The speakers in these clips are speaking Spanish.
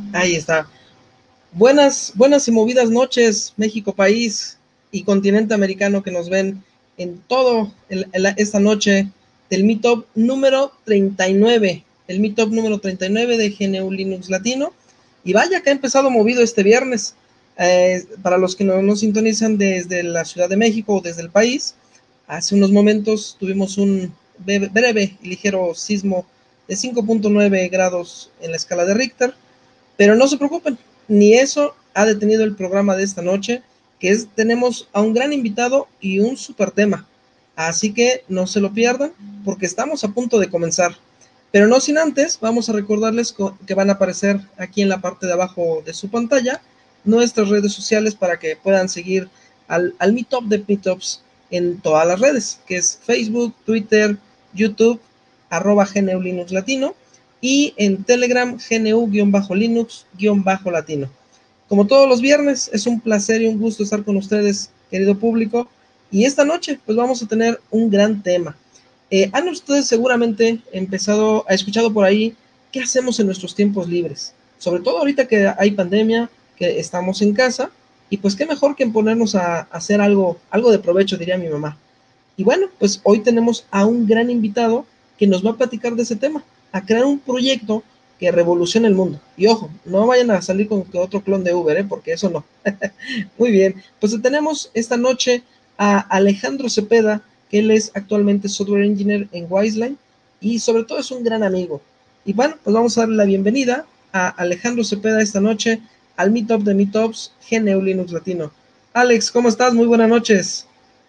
Ahí está. Buenas y movidas noches, México país y continente americano que nos ven en todo esta noche del Meetup número 39, el Meetup número 39 de GNU Linux Latino. Y vaya que ha empezado movido este viernes. Para los que no nos sintonizan desde la Ciudad de México o desde el país, hace unos momentos tuvimos un breve y ligero sismo de 5.9 grados en la escala de Richter. Pero no se preocupen, ni eso ha detenido el programa de esta noche, que es, tenemos a un gran invitado y un super tema. Así que no se lo pierdan, porque estamos a punto de comenzar. Pero no sin antes, vamos a recordarles que van a aparecer aquí en la parte de abajo de su pantalla nuestras redes sociales para que puedan seguir al Meetup de Meetups en todas las redes, que es Facebook, Twitter, YouTube, @GNU Linux Latino, y en Telegram GNU-Linux-Latino. Como todos los viernes, es un placer y un gusto estar con ustedes, querido público, y esta noche pues vamos a tener un gran tema. Han ustedes seguramente escuchado por ahí qué hacemos en nuestros tiempos libres, sobre todo ahorita que hay pandemia, que estamos en casa, y pues qué mejor que ponernos a hacer algo de provecho, diría mi mamá. Y bueno, pues hoy tenemos a un gran invitado que nos va a platicar de ese tema, a crear un proyecto que revolucione el mundo. Y ojo, no vayan a salir con otro clon de Uber, porque eso no. Muy bien, pues tenemos esta noche a Alejandro Cepeda, que él es actualmente software engineer en Wiseline y sobre todo es un gran amigo. Y bueno, pues vamos a darle la bienvenida a Alejandro Cepeda esta noche al Meetup de Meetups GNU Linux Latino. Alex, ¿cómo estás? Muy buenas noches.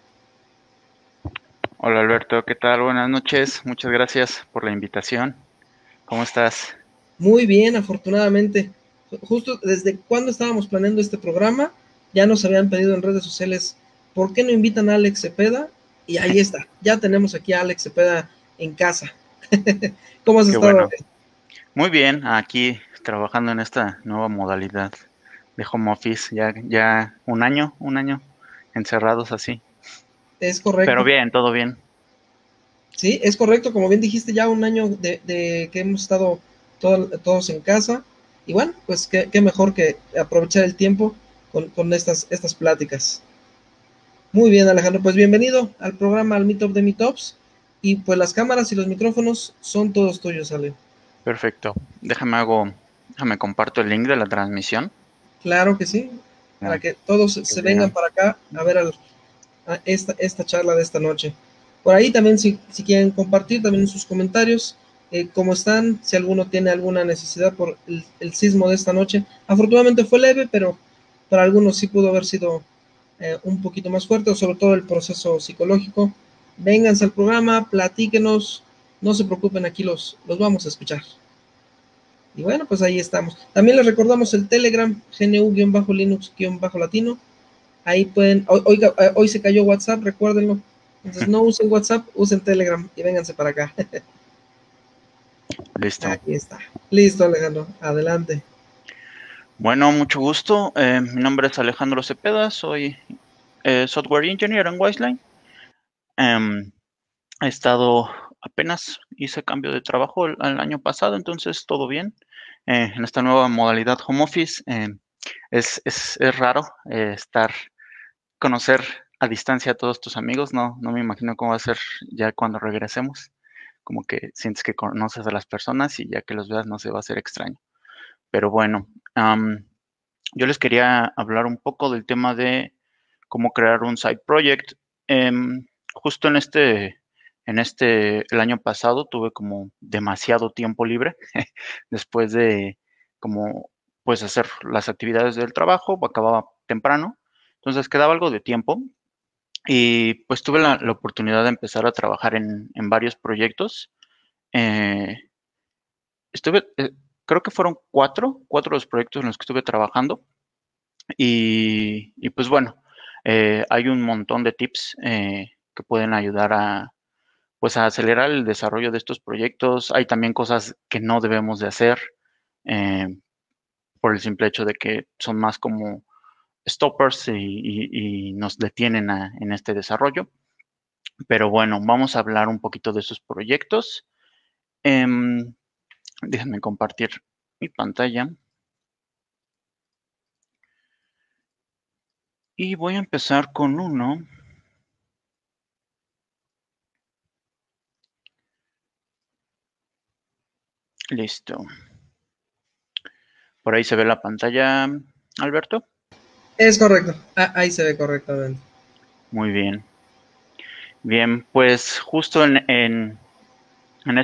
Hola Alberto, ¿qué tal? Buenas noches, muchas gracias por la invitación. ¿Cómo estás? Muy bien, afortunadamente. Justo desde cuando estábamos planeando este programa, ya nos habían pedido en redes sociales, ¿por qué no invitan a Alex Cepeda? Y ahí está, ya tenemos aquí a Alex Cepeda en casa. ¿Cómo has Qué estado? bueno. Muy bien, aquí trabajando en esta nueva modalidad de home office, ya un año encerrados así. Es Pero correcto. bien, todo bien. Sí, es correcto. Como bien dijiste, ya un año de que hemos estado todos en casa. Y bueno, pues qué mejor que aprovechar el tiempo con estas pláticas. Muy bien, Alejandro, pues bienvenido al programa, al Meetup de Meetups. Y pues las cámaras y los micrófonos son todos tuyos, Ale. Perfecto. Déjame comparto el link de la transmisión. Claro que sí, para Ya, que todos que se vengan vean. para acá a ver a esta charla de esta noche. Por ahí también, si quieren compartir también en sus comentarios cómo están, si alguno tiene alguna necesidad por el sismo de esta noche. Afortunadamente fue leve, pero para algunos sí pudo haber sido un poquito más fuerte, o sobre todo el proceso psicológico. Vénganse al programa, platíquenos, no se preocupen, aquí los vamos a escuchar. Y bueno, pues ahí estamos. También les recordamos el Telegram, GNU-Linux-Latino. Ahí pueden, hoy se cayó WhatsApp, recuérdenlo. Entonces no usen WhatsApp, usen Telegram y vénganse para acá. Listo. Aquí está. Listo, Alejandro. Adelante. Bueno, mucho gusto. Mi nombre es Alejandro Cepeda, soy software engineer en Wiseline. Em, He estado, apenas hice cambio de trabajo el año pasado, entonces todo bien. En esta nueva modalidad home office, es raro conocer a distancia a todos tus amigos. No me imagino cómo va a ser ya cuando regresemos. Como que sientes que conoces a las personas y ya que los veas no se va a hacer extraño. Pero bueno, yo les quería hablar un poco del tema de cómo crear un side project. Justo el año pasado tuve como demasiado tiempo libre después de como pues hacer las actividades del trabajo, acababa temprano, entonces quedaba algo de tiempo y pues tuve la oportunidad de empezar a trabajar en varios proyectos. Eh, estuve, creo que fueron cuatro los proyectos en los que estuve trabajando y pues bueno, hay un montón de tips que pueden ayudar pues a acelerar el desarrollo de estos proyectos. Hay también cosas que no debemos de hacer eh, por el simple hecho de que son más como stoppers y nos detienen en este desarrollo. Pero bueno, vamos a hablar un poquito de esos proyectos. Em, Déjenme compartir mi pantalla. Y voy a empezar con uno. Listo. Por ahí se ve la pantalla, Alberto. Es correcto. Ahí se ve correctamente. Muy bien. Bien, pues justo en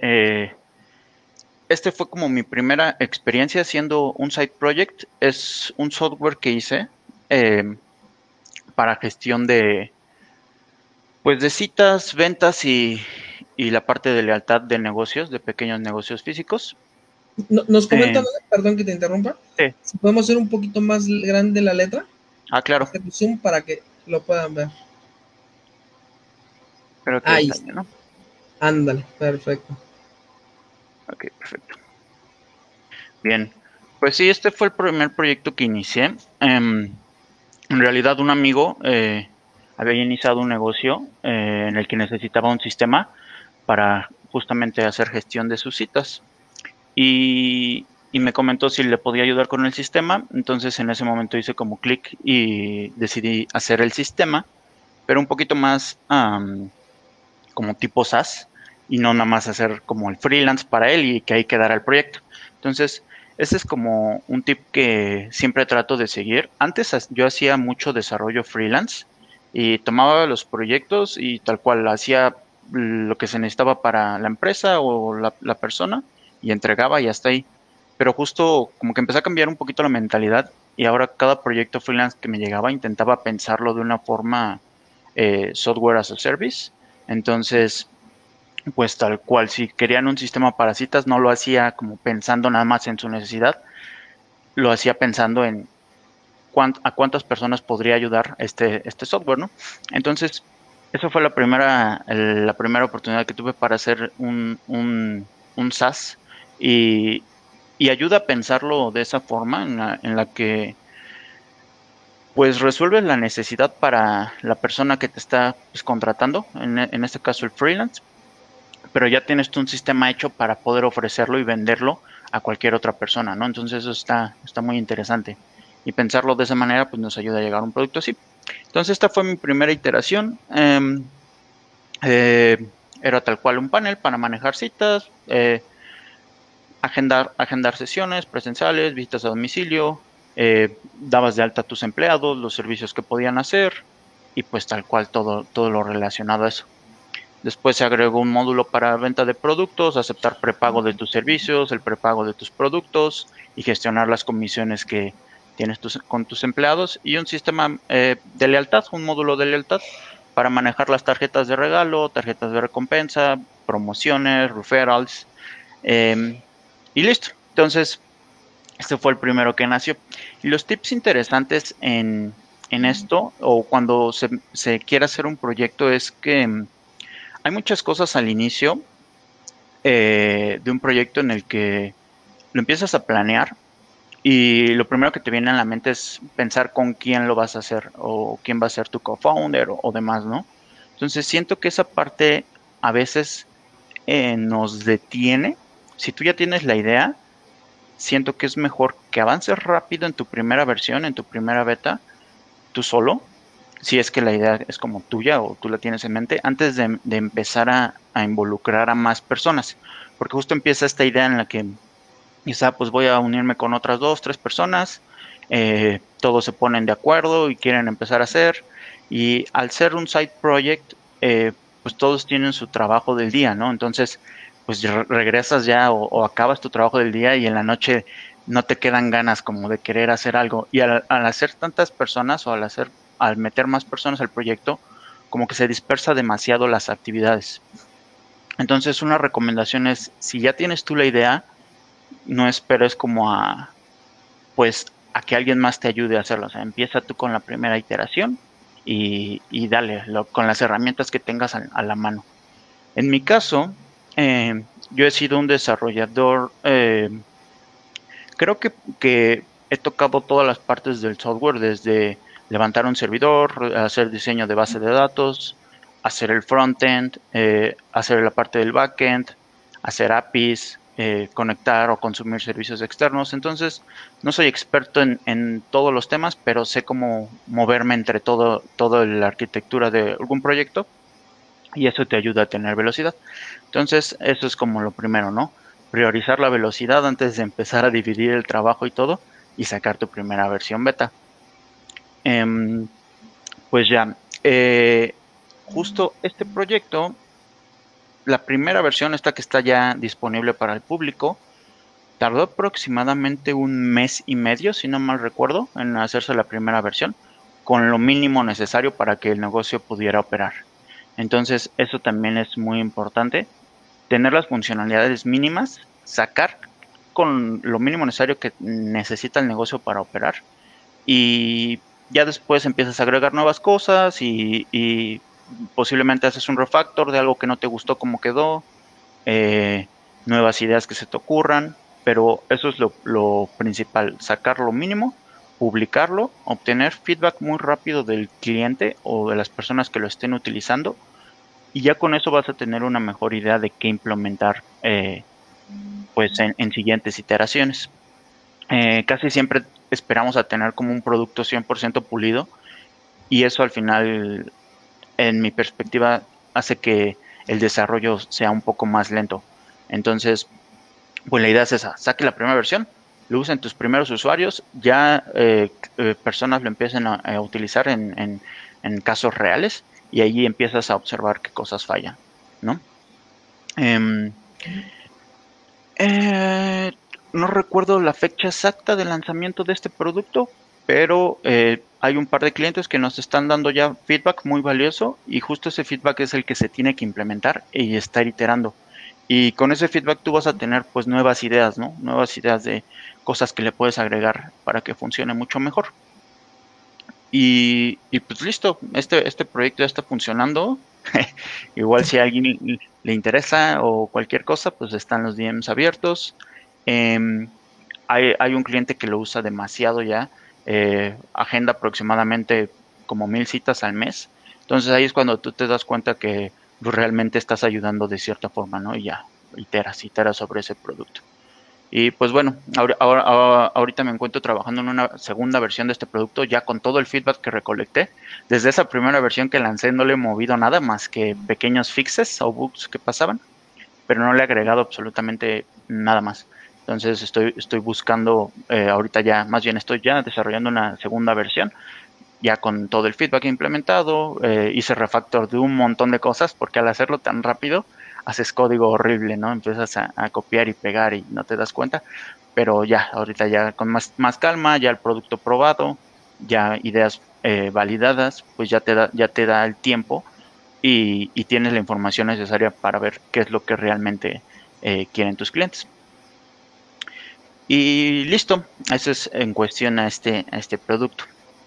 este fue como mi primera experiencia haciendo un side project. Es un software que hice eh, para gestión pues de citas, ventas y la parte de lealtad de negocios, de pequeños negocios físicos. Nos comentan, Eh, perdón que te interrumpa, sí. si podemos hacer un poquito más grande la letra, Claro, hacer zoom para que lo puedan ver. creo que ahí Ahí está está. bien, ¿no? Ándale, perfecto. Ok, perfecto. Bien, pues sí, este fue el primer proyecto que inicié. En realidad, un amigo había iniciado un negocio en el que necesitaba un sistema para justamente hacer gestión de sus citas. Y me comentó si le podía ayudar con el sistema. Entonces, en ese momento hice como clic y decidí hacer el sistema, pero un poquito más como tipo SaaS y no nada más hacer como el freelance para él y que ahí quedara el proyecto. Entonces, ese es como un tip que siempre trato de seguir. Antes yo hacía mucho desarrollo freelance y tomaba los proyectos y tal cual hacía lo que se necesitaba para la empresa o la persona y entregaba y hasta ahí. Pero justo como que empecé a cambiar un poquito la mentalidad y ahora cada proyecto freelance que me llegaba intentaba pensarlo de una forma software as a service. Entonces, pues tal cual, si querían un sistema para citas, no lo hacía como pensando nada más en su necesidad, lo hacía pensando en a cuántas personas podría ayudar este software, ¿no? Entonces, esa fue la primera oportunidad que tuve para hacer un SaaS y ayuda a pensarlo de esa forma en la que pues resuelves la necesidad para la persona que te está pues, contratando, en este caso el freelance, pero ya tienes tú un sistema hecho para poder ofrecerlo y venderlo a cualquier otra persona, ¿no? Entonces eso está muy interesante. Y pensarlo de esa manera, pues nos ayuda a llegar a un producto así. Entonces esta fue mi primera iteración. Eh, Era tal cual un panel para manejar citas, agendar sesiones presenciales, visitas a domicilio, dabas de alta a tus empleados, los servicios que podían hacer y pues tal cual todo lo relacionado a eso. Después se agregó un módulo para venta de productos, aceptar prepago de tus servicios, el prepago de tus productos y gestionar las comisiones que tienes con tus empleados y un sistema de lealtad, un módulo de lealtad para manejar las tarjetas de regalo, tarjetas de recompensa, promociones, referrals y listo. Entonces, este fue el primero que nació. Y los tips interesantes en esto o cuando se quiere hacer un proyecto es que hay muchas cosas al inicio de un proyecto en el que lo empiezas a planear y lo primero que te viene a la mente es pensar con quién lo vas a hacer o quién va a ser tu co-founder o demás, ¿no? Entonces siento que esa parte a veces nos detiene. Si tú ya tienes la idea, siento que es mejor que avances rápido en tu primera versión, en tu primera beta, tú solo, si es que la idea es como tuya o tú la tienes en mente, antes de empezar a involucrar a más personas. Porque justo empieza esta idea en la que quizá pues voy a unirme con otras dos, tres personas, todos se ponen de acuerdo y quieren empezar a hacer. Y al ser un side project, pues todos tienen su trabajo del día, ¿no? Entonces, pues regresas ya o acabas tu trabajo del día y en la noche no te quedan ganas como de querer hacer algo. Y al hacer tantas personas o al meter más personas al proyecto, como que se dispersa demasiado las actividades. Entonces, una recomendación es, si ya tienes tú la idea, no esperes como pues, a que alguien más te ayude a hacerlo. O sea, empieza tú con la primera iteración y dale, con las herramientas que tengas a la mano. En mi caso, yo he sido un desarrollador, creo que he tocado todas las partes del software, desde levantar un servidor, hacer diseño de base de datos, hacer el frontend, hacer la parte del backend, hacer APIs, conectar o consumir servicios externos. Entonces, no soy experto en todos los temas, pero sé cómo moverme entre toda la arquitectura de algún proyecto y eso te ayuda a tener velocidad. Entonces, eso es como lo primero, ¿no? Priorizar la velocidad antes de empezar a dividir el trabajo y todo y sacar tu primera versión beta. Em, pues ya, justo este proyecto, la primera versión, esta que está ya disponible para el público, tardó aproximadamente un mes y medio, si no mal recuerdo, en hacerse la primera versión, con lo mínimo necesario para que el negocio pudiera operar. Entonces, eso también es muy importante, tener las funcionalidades mínimas, sacar con lo mínimo necesario que necesita el negocio para operar y ya después empiezas a agregar nuevas cosas y posiblemente haces un refactor de algo que no te gustó como quedó, eh, nuevas ideas que se te ocurran, pero eso es lo principal, sacar lo mínimo, publicarlo, obtener feedback muy rápido del cliente o de las personas que lo estén utilizando y ya con eso vas a tener una mejor idea de qué implementar pues en siguientes iteraciones. Casi siempre esperamos a tener como un producto 100% pulido y eso al final, en mi perspectiva, hace que el desarrollo sea un poco más lento. Entonces, pues la idea es esa, saque la primera versión, lo usen tus primeros usuarios, ya personas lo empiecen a utilizar en casos reales y ahí empiezas a observar qué cosas fallan, ¿no? Em, Eh, no recuerdo la fecha exacta de lanzamiento de este producto, pero hay un par de clientes que nos están dando ya feedback muy valioso y justo ese feedback es el que se tiene que implementar y estar iterando. Y con ese feedback tú vas a tener pues nuevas ideas, ¿no? Nuevas ideas de cosas que le puedes agregar para que funcione mucho mejor. Y pues listo, este proyecto ya está funcionando. Igual si a alguien le interesa o cualquier cosa, pues están los DMs abiertos. Em, hay un cliente que lo usa demasiado ya, agenda aproximadamente como 1000 citas al mes. Entonces ahí es cuando tú te das cuenta que pues, realmente estás ayudando de cierta forma, ¿no? Y ya iteras sobre ese producto. Y pues bueno, ahorita me encuentro trabajando en una segunda versión de este producto, ya con todo el feedback que recolecté. Desde esa primera versión que lancé no le he movido nada más que pequeños fixes o bugs que pasaban, pero no le he agregado absolutamente nada más. Entonces estoy buscando, ahorita ya, más bien estoy ya desarrollando una segunda versión, ya con todo el feedback implementado, hice refactor de un montón de cosas, porque al hacerlo tan rápido, haces código horrible, ¿no? Empiezas a copiar y pegar y no te das cuenta, pero ya, ahorita ya con más calma, ya el producto probado, ya ideas validadas, pues ya te da el tiempo y tienes la información necesaria para ver qué es lo que realmente quieren tus clientes. Y listo, eso es en cuestión a este producto.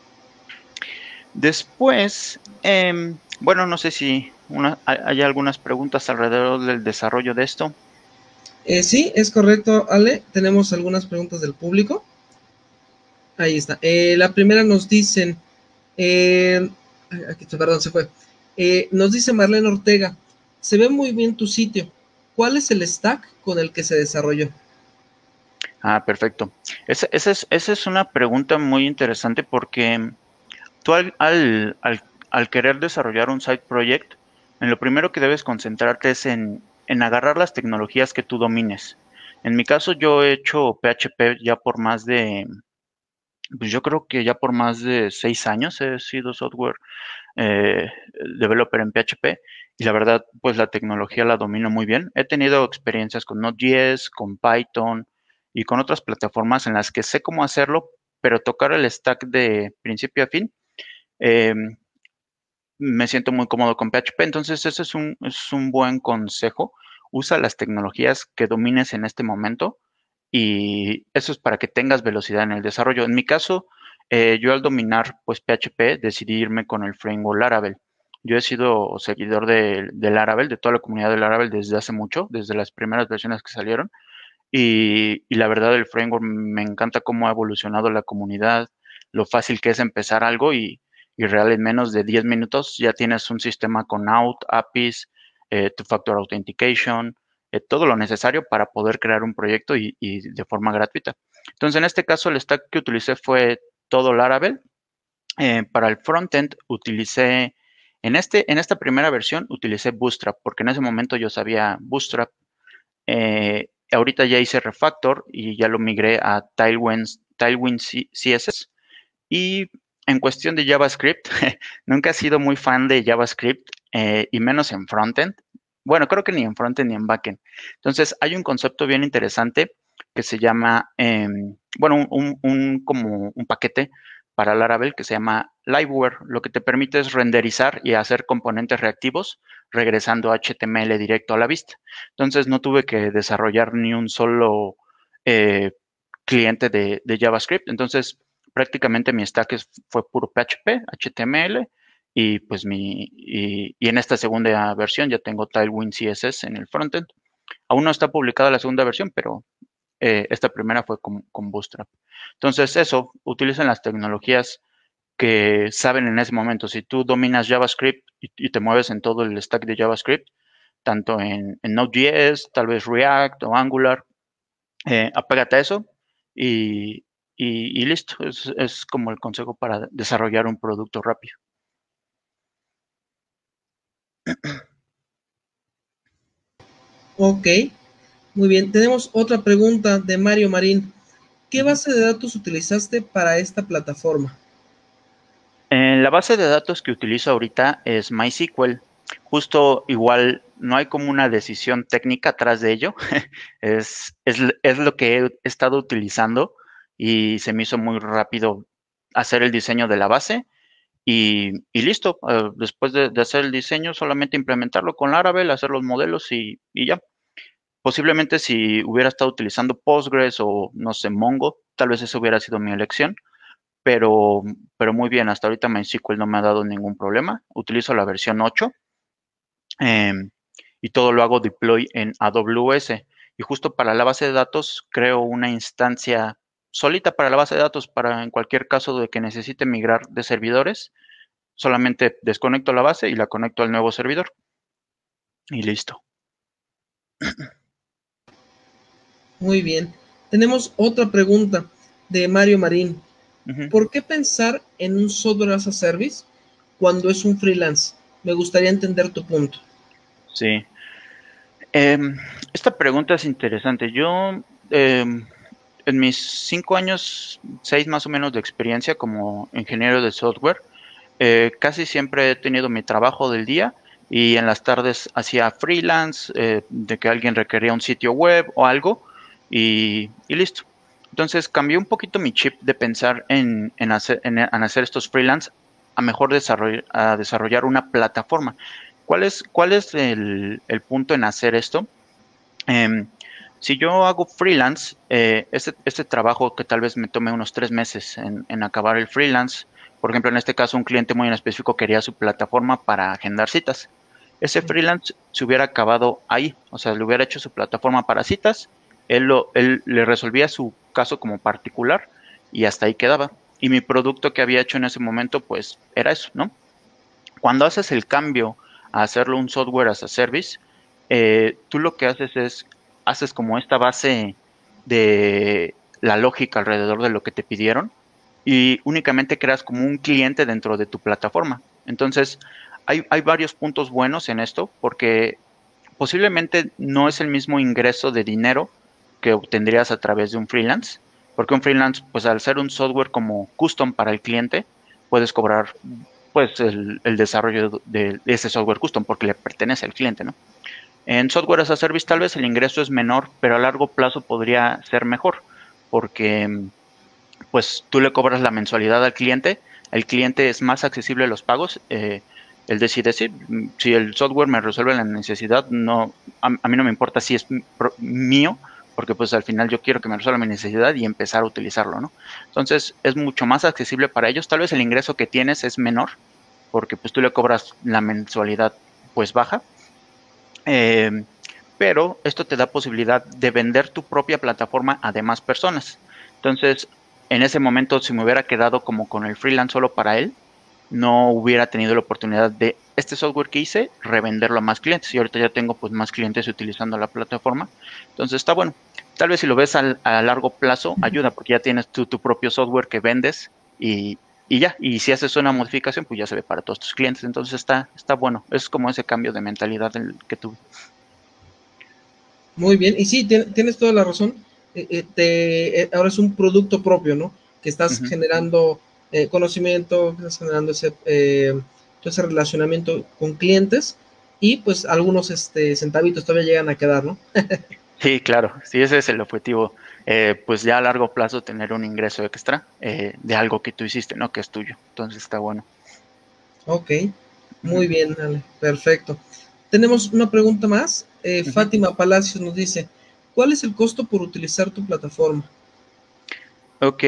Después, bueno, no sé si hay algunas preguntas alrededor del desarrollo de esto. Sí, es correcto, Ale. Tenemos algunas preguntas del público. Ahí está. La primera nos dicen, aquí, perdón, se fue. Nos dice Marlene Ortega, se ve muy bien tu sitio. ¿Cuál es el stack con el que se desarrolló? Ah, perfecto. Esa es una pregunta muy interesante porque tú al querer desarrollar un side project, en lo primero que debes concentrarte es en agarrar las tecnologías que tú domines. En mi caso, yo he hecho PHP ya por más de, pues yo creo que ya por más de 6 años he sido software eh, developer en PHP y la verdad, pues la tecnología la domino muy bien. He tenido experiencias con Node.js, con Python y con otras plataformas en las que sé cómo hacerlo, pero tocar el stack de principio a fin, eh, me siento muy cómodo con PHP. Entonces, ese es un buen consejo. Usa las tecnologías que domines en este momento y eso es para que tengas velocidad en el desarrollo. En mi caso, yo al dominar pues PHP decidí irme con el framework Laravel. Yo he sido seguidor de Laravel, de toda la comunidad de Laravel desde hace mucho, desde las primeras versiones que salieron. Y la verdad, el framework me encanta cómo ha evolucionado la comunidad, lo fácil que es empezar algo y real en menos de 10 minutos ya tienes un sistema con out, APIs, two-factor authentication, todo lo necesario para poder crear un proyecto y de forma gratuita. Entonces, en este caso, el stack que utilicé fue todo Laravel. Para el frontend utilicé, en esta primera versión utilicé Bootstrap, porque en ese momento yo sabía Bootstrap. Ahorita ya hice refactor y ya lo migré a Tailwind CSS. Y en cuestión de JavaScript, nunca he sido muy fan de JavaScript, y menos en frontend. Bueno, creo que ni en frontend ni en backend. Entonces, hay un concepto bien interesante que se llama, bueno, como un paquete para Laravel que se llama Liveware. Lo que te permite es renderizar y hacer componentes reactivos regresando HTML directo a la vista. Entonces, no tuve que desarrollar ni un solo cliente de JavaScript. Entonces, prácticamente mi stack fue puro PHP, HTML, y pues y en esta segunda versión ya tengo Tailwind CSS en el frontend. Aún no está publicada la segunda versión, pero esta primera fue con Bootstrap. Entonces, eso, utilizan las tecnologías que saben en ese momento. Si tú dominas JavaScript y te mueves en todo el stack de JavaScript, tanto en Node.js, tal vez React o Angular, apégate a eso y, y listo. Es como el consejo para desarrollar un producto rápido. Ok, muy bien. Tenemos otra pregunta de Mario Marín. ¿Qué base de datos utilizaste para esta plataforma? La base de datos que utilizo ahorita es MySQL. Justo igual no hay como una decisión técnica atrás de ello. Es lo que he estado utilizando y se me hizo muy rápido hacer el diseño de la base y listo. Después de hacer el diseño, solamente implementarlo con Laravel, hacer los modelos y ya. Posiblemente si hubiera estado utilizando Postgres o no sé, Mongo, tal vez esa hubiera sido mi elección, pero, pero muy bien, hasta ahorita MySQL no me ha dado ningún problema. Utilizo la versión 8 y todo lo hago deploy en AWS. Y justo para la base de datos creo una instancia solita para la base de datos para en cualquier caso de que necesite migrar de servidores, solamente desconecto la base y la conecto al nuevo servidor y listo. Muy bien. Tenemos otra pregunta de Mario Marín. Ujú. ¿Por qué pensar en un software as a service cuando es un freelance? Me gustaría entender tu punto. Sí. Em, Esta pregunta es interesante. Yo, en mis 5 años, 6 más o menos de experiencia como ingeniero de software, casi siempre he tenido mi trabajo del día y en las tardes hacía freelance, de que alguien requería un sitio web o algo y listo. Entonces cambié un poquito mi chip de pensar en hacer estos freelance a mejor a desarrollar una plataforma. ¿Cuál es el punto en hacer esto? Em, si yo hago freelance, este trabajo que tal vez me tome unos 3 meses en acabar el freelance, por ejemplo, en este caso un cliente muy en específico quería su plataforma para agendar citas. Ese freelance se hubiera acabado ahí, o sea, le hubiera hecho su plataforma para citas, él le resolvía su caso como particular y hasta ahí quedaba. Y mi producto que había hecho en ese momento, pues era eso, ¿no? Cuando haces el cambio a hacerlo un software as a service, tú lo que haces como esta base de la lógica alrededor de lo que te pidieron y únicamente creas como un cliente dentro de tu plataforma. Entonces, hay varios puntos buenos en esto porque posiblemente no es el mismo ingreso de dinero que obtendrías a través de un freelance, porque un freelance, pues al ser un software como custom para el cliente, puedes cobrar pues el desarrollo de ese software custom porque le pertenece al cliente, ¿no? En software as a service tal vez el ingreso es menor, pero a largo plazo podría ser mejor, porque pues tú le cobras la mensualidad al cliente, el cliente es más accesible a los pagos, él decide si el software me resuelve la necesidad, no, a mí no me importa si es mío, porque pues al final yo quiero que me resuelva mi necesidad y empezar a utilizarlo, ¿no? Entonces es mucho más accesible para ellos, tal vez el ingreso que tienes es menor, porque pues tú le cobras la mensualidad pues baja, eh, pero esto te da posibilidad de vender tu propia plataforma a demás personas. Entonces, en ese momento, si me hubiera quedado como con el freelance solo para él, no hubiera tenido la oportunidad de este software que hice, revenderlo a más clientes. Y ahorita ya tengo pues más clientes utilizando la plataforma. Entonces está bueno. Tal vez si lo ves a largo plazo, ayuda porque ya tienes tu propio software que vendes y ya. Y si haces una modificación, pues ya se ve para todos tus clientes. Entonces está bueno. Es como ese cambio de mentalidad que tuve. Muy bien, y sí, tienes toda la razón. Ahora es un producto propio, ¿no? Que estás Ujú. generando conocimiento, que estás generando todo ese relacionamiento con clientes y pues algunos centavitos todavía llegan a quedar, ¿no? Sí, claro, sí, ese es el objetivo. Pues ya a largo plazo tener un ingreso extra de algo que tú hiciste, ¿no? Que es tuyo. Entonces está bueno. Ok, Ujú, muy bien, Ale, perfecto. Tenemos una pregunta más. ujú. Fátima Palacios nos dice, ¿cuál es el costo por utilizar tu plataforma? Ok,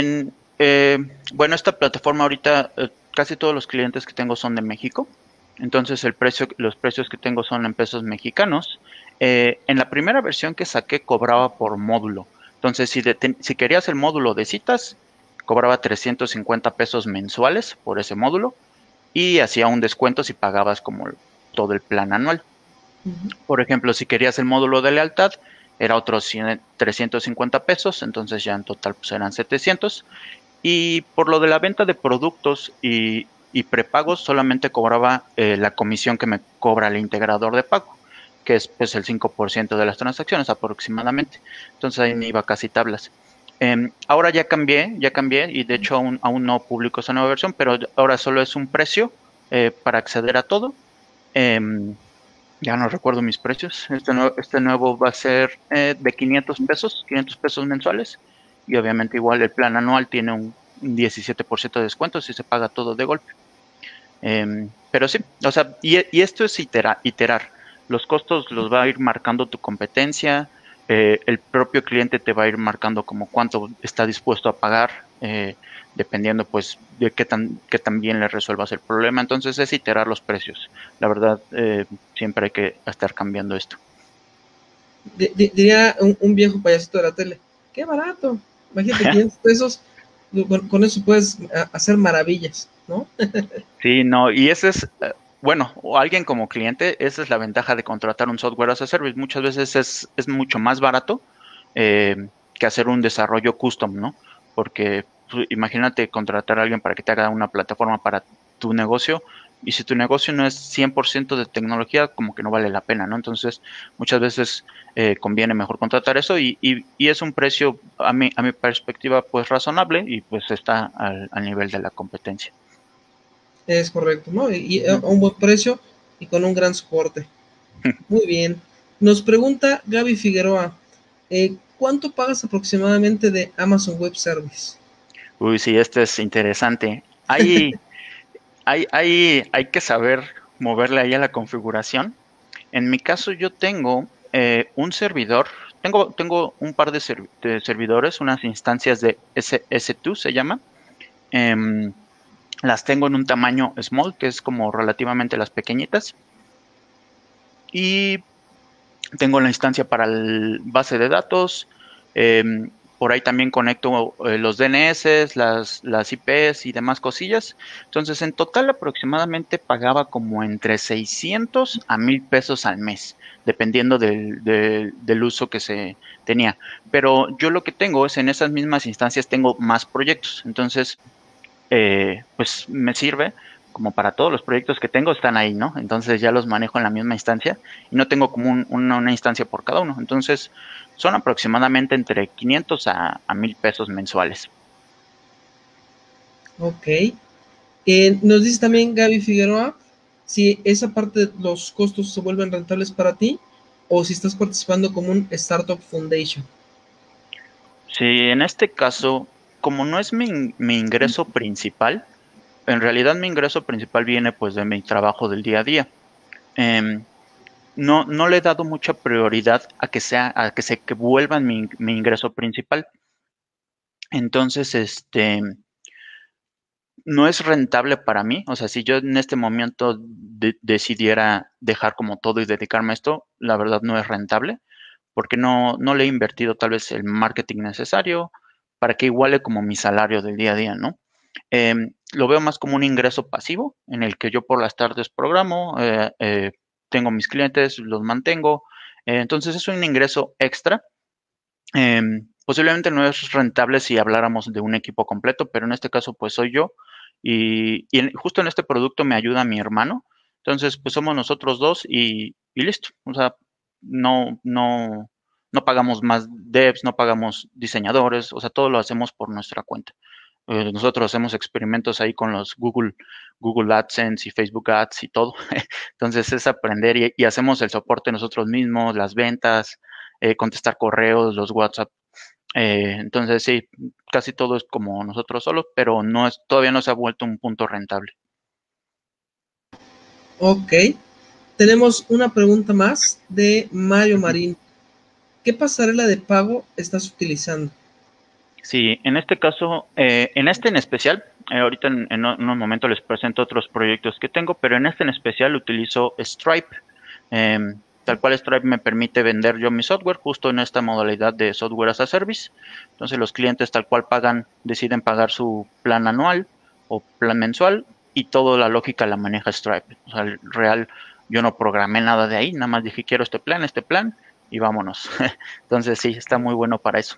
bueno, esta plataforma ahorita casi todos los clientes que tengo son de México, entonces los precios que tengo son en pesos mexicanos. En la primera versión que saqué cobraba por módulo, entonces si querías el módulo de citas, cobraba 350 pesos mensuales por ese módulo y hacía un descuento si pagabas como todo el plan anual. Ujú. Por ejemplo, si querías el módulo de lealtad, era otros 350 pesos, entonces ya en total pues eran 700. Y por lo de la venta de productos y prepagos, solamente cobraba la comisión que me cobra el integrador de pago, que es pues el 5% de las transacciones aproximadamente. Entonces ahí me iba casi tablas. Ahora ya cambié y de hecho aún no publico esa nueva versión, pero ahora solo es un precio para acceder a todo. Em, ya no recuerdo mis precios. Este nuevo va a ser de 500 pesos mensuales. Y obviamente igual el plan anual tiene un 17% de descuento si se paga todo de golpe. Pero sí, o sea, y esto es iterar. Los costos los va a ir marcando tu competencia. El propio cliente te va a ir marcando como cuánto está dispuesto a pagar, dependiendo pues de qué tan bien le resuelvas el problema. Entonces es iterar los precios. La verdad, siempre hay que estar cambiando esto. Diría un viejo payasito de la tele, qué barato, imagínate 500 pesos, con eso puedes hacer maravillas, ¿no? Sí, no, y ese es, bueno, o alguien como cliente, esa es la ventaja de contratar un software as a service. Muchas veces es mucho más barato eh, que hacer un desarrollo custom, ¿no? Porque pues, imagínate contratar a alguien para que te haga una plataforma para tu negocio, y si tu negocio no es 100% de tecnología, como que no vale la pena, ¿no? Entonces, muchas veces conviene mejor contratar eso y es un precio, a mi perspectiva, pues razonable y pues está al nivel de la competencia. Es correcto, ¿no? Y a Ujú. un buen precio y con un gran soporte. Muy bien. Nos pregunta Gaby Figueroa, ¿cuánto pagas aproximadamente de Amazon Web Service? Uy, sí, este es interesante. Hay que saber moverle ahí a la configuración. En mi caso, yo tengo un servidor, tengo un par de servidores, unas instancias de S2 se llama. Em, las tengo en un tamaño small, que es como relativamente las pequeñitas. Y tengo la instancia para el base de datos. Por ahí también conecto los DNS, las IPs y demás cosillas. Entonces, en total aproximadamente pagaba como entre 600 a 1000 pesos al mes, dependiendo del uso que se tenía. Pero yo lo que tengo es en esas mismas instancias tengo más proyectos. Entonces, pues me sirve como para todos los proyectos que tengo están ahí, ¿no? Entonces ya los manejo en la misma instancia y no tengo como una instancia por cada uno. Entonces son aproximadamente entre 500 a 1000 pesos mensuales. Ok. Nos dice también Gaby Figueroa si esa parte de los costos se vuelven rentables para ti o si estás participando como un Startup Foundation. Si en este caso, como no es mi ingreso principal, en realidad mi ingreso principal viene pues de mi trabajo del día a día. Em, no le he dado mucha prioridad a que vuelvan mi ingreso principal. Entonces, no es rentable para mí. O sea, si yo en este momento decidiera dejar como todo y dedicarme a esto, la verdad no es rentable porque no le he invertido tal vez el marketing necesario para que iguale como mi salario del día a día, ¿no? lo veo más como un ingreso pasivo en el que yo por las tardes programo, tengo mis clientes, los mantengo. Entonces es un ingreso extra. Posiblemente no es rentable si habláramos de un equipo completo, pero en este caso pues soy yo justo en este producto me ayuda mi hermano. Entonces pues somos nosotros dos y listo. O sea, no pagamos más devs, no pagamos diseñadores, o sea, todo lo hacemos por nuestra cuenta. Nosotros hacemos experimentos ahí con los Google AdSense y Facebook Ads y todo. Entonces es aprender y hacemos el soporte nosotros mismos, las ventas, contestar correos, los WhatsApp. Entonces sí, casi todo es como nosotros solos, pero todavía no se ha vuelto un punto rentable. Ok. Tenemos una pregunta más de Mario Marín. ¿Qué pasarela de pago estás utilizando? Sí, en este caso, en este en especial, ahorita en un momento les presento otros proyectos que tengo, pero en este en especial utilizo Stripe. Tal cual Stripe me permite vender yo mi software justo en esta modalidad de software as a service. Entonces los clientes tal cual deciden pagar su plan anual o plan mensual y toda la lógica la maneja Stripe. O sea, el real, yo no programé nada de ahí, nada más dije quiero este plan y vámonos. Entonces sí, está muy bueno para eso.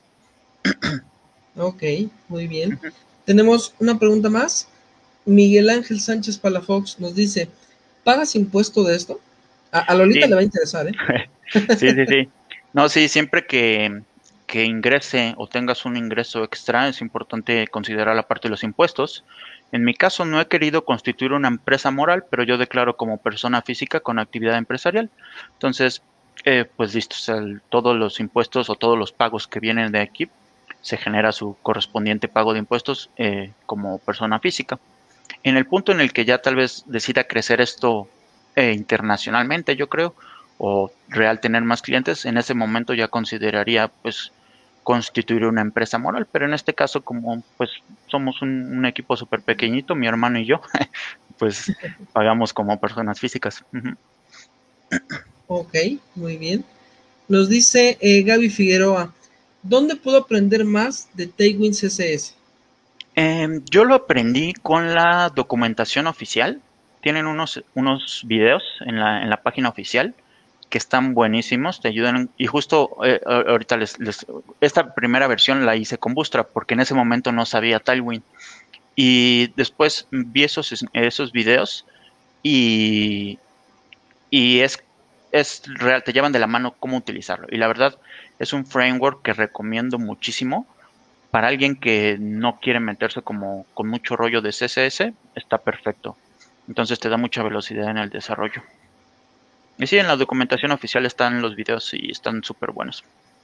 Ok, muy bien. Ujú. Tenemos una pregunta más. Miguel Ángel Sánchez Palafox nos dice, ¿pagas impuesto de esto? A Lolita le Sí, va a interesar, ¿eh? sí, sí, sí. No, sí, siempre que ingrese o tengas un ingreso extra, es importante considerar la parte de los impuestos. En mi caso, no he querido constituir una empresa moral, pero yo declaro como persona física con actividad empresarial. Entonces, pues listo, o sea, todos los impuestos o todos los pagos que vienen de aquí, se genera su correspondiente pago de impuestos como persona física. En el punto en el que ya tal vez decida crecer esto internacionalmente, yo creo, o real tener más clientes, en ese momento ya consideraría pues constituir una empresa moral, pero en este caso como pues somos un equipo súper pequeñito, mi hermano y yo, pues pagamos como personas físicas. Ujú. Ok, muy bien. Nos dice Gaby Figueroa, ¿dónde puedo aprender más de Tailwind CSS? Yo lo aprendí con la documentación oficial. Tienen unos videos en la página oficial que están buenísimos, te ayudan. Y justo ahorita esta primera versión la hice con Bootstrap porque en ese momento no sabía Tailwind. Y después vi esos videos y, y es real, te llevan de la mano cómo utilizarlo. Y la verdad es un framework que recomiendo muchísimo para alguien que no quiere meterse como con mucho rollo de CSS, está perfecto. Entonces te da mucha velocidad en el desarrollo. Y sí, en la documentación oficial están los videos y están súper buenos.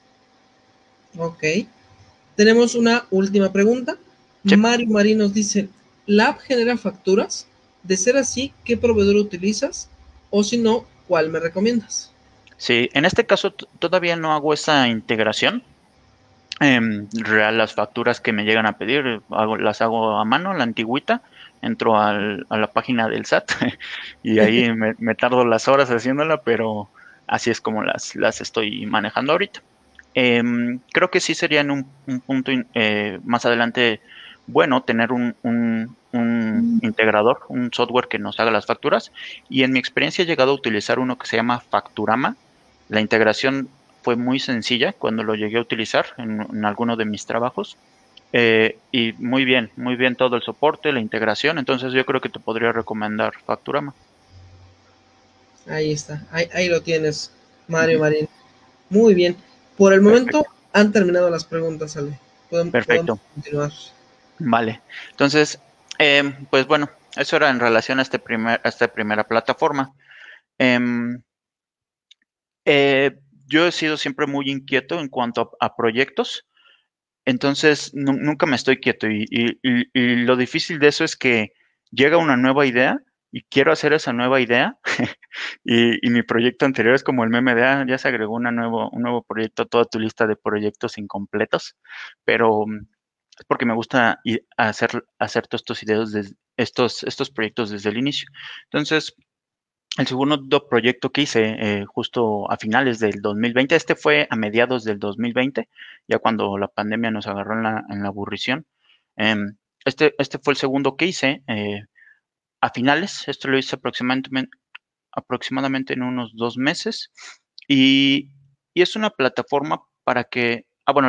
Ok. Tenemos una última pregunta. Sí, Mario Marín nos dice, ¿la app genera facturas? De ser así, ¿qué proveedor utilizas? O si no, ¿cuál me recomiendas? sí, en este caso todavía no hago esa integración. Real, las facturas que me llegan a pedir, las hago a mano, la antigüita, entro a la página del SAT y ahí me tardo las horas haciéndola, pero así es como las estoy manejando ahorita. Creo que sí sería en un punto más adelante bueno tener un integrador, un software que nos haga las facturas. Y en mi experiencia he llegado a utilizar uno que se llama Facturama. La integración fue muy sencilla cuando lo llegué a utilizar en alguno de mis trabajos. Y muy bien todo el soporte, la integración. Entonces yo creo que te podría recomendar Facturama. Ahí está, ahí lo tienes, Mario Ujú. Marín. Muy bien. Por el momento Perfecto, han terminado las preguntas, Ale. Podemos perfecto. continuar. Vale. Entonces, pues bueno, eso era en relación a a esta primera plataforma. Em, yo he sido siempre muy inquieto en cuanto a proyectos, entonces nunca me estoy quieto y lo difícil de eso es que llega una nueva idea y quiero hacer esa nueva idea y mi proyecto anterior es como el meme de, ya se agregó un nuevo proyecto a toda tu lista de proyectos incompletos, pero es porque me gusta hacer todos estos ideas, estos proyectos desde el inicio. Entonces, el segundo proyecto que hice justo a finales del 2020, este fue a mediados del 2020, ya cuando la pandemia nos agarró en la aburrición. este fue el segundo que hice a finales. Esto lo hice aproximadamente en unos 2 meses. Y, y es una plataforma para que, bueno,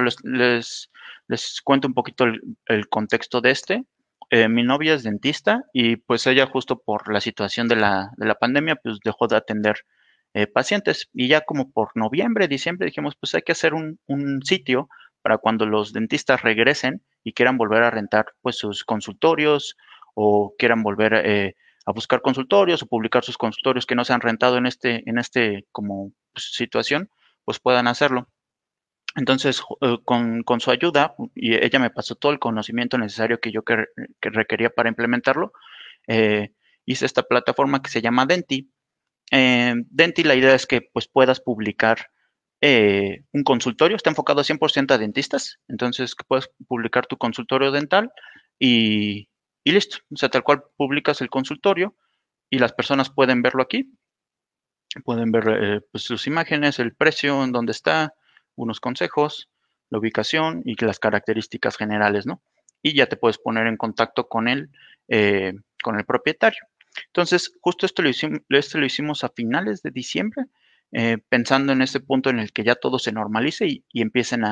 les cuento un poquito el contexto de este. Mi novia es dentista y pues ella justo por la situación de la pandemia pues dejó de atender pacientes y ya como por noviembre, diciembre dijimos pues hay que hacer un sitio para cuando los dentistas regresen y quieran volver a rentar pues sus consultorios o quieran volver a buscar consultorios o publicar sus consultorios que no se han rentado en este como pues, situación, pues puedan hacerlo. Entonces, con su ayuda, y ella me pasó todo el conocimiento necesario que yo que requería para implementarlo, eh, hice esta plataforma que se llama Denti. Denti, la idea es que pues puedas publicar un consultorio, está enfocado 100% a dentistas, entonces que puedes publicar tu consultorio dental y listo, o sea, tal cual publicas el consultorio y las personas pueden verlo aquí, pueden ver pues, sus imágenes, el precio, en dónde está, unos consejos, la ubicación y las características generales, ¿no? Y ya te puedes poner en contacto con el propietario. Entonces, justo esto lo hicimos a finales de diciembre, pensando en ese punto en el que ya todo se normalice y empiecen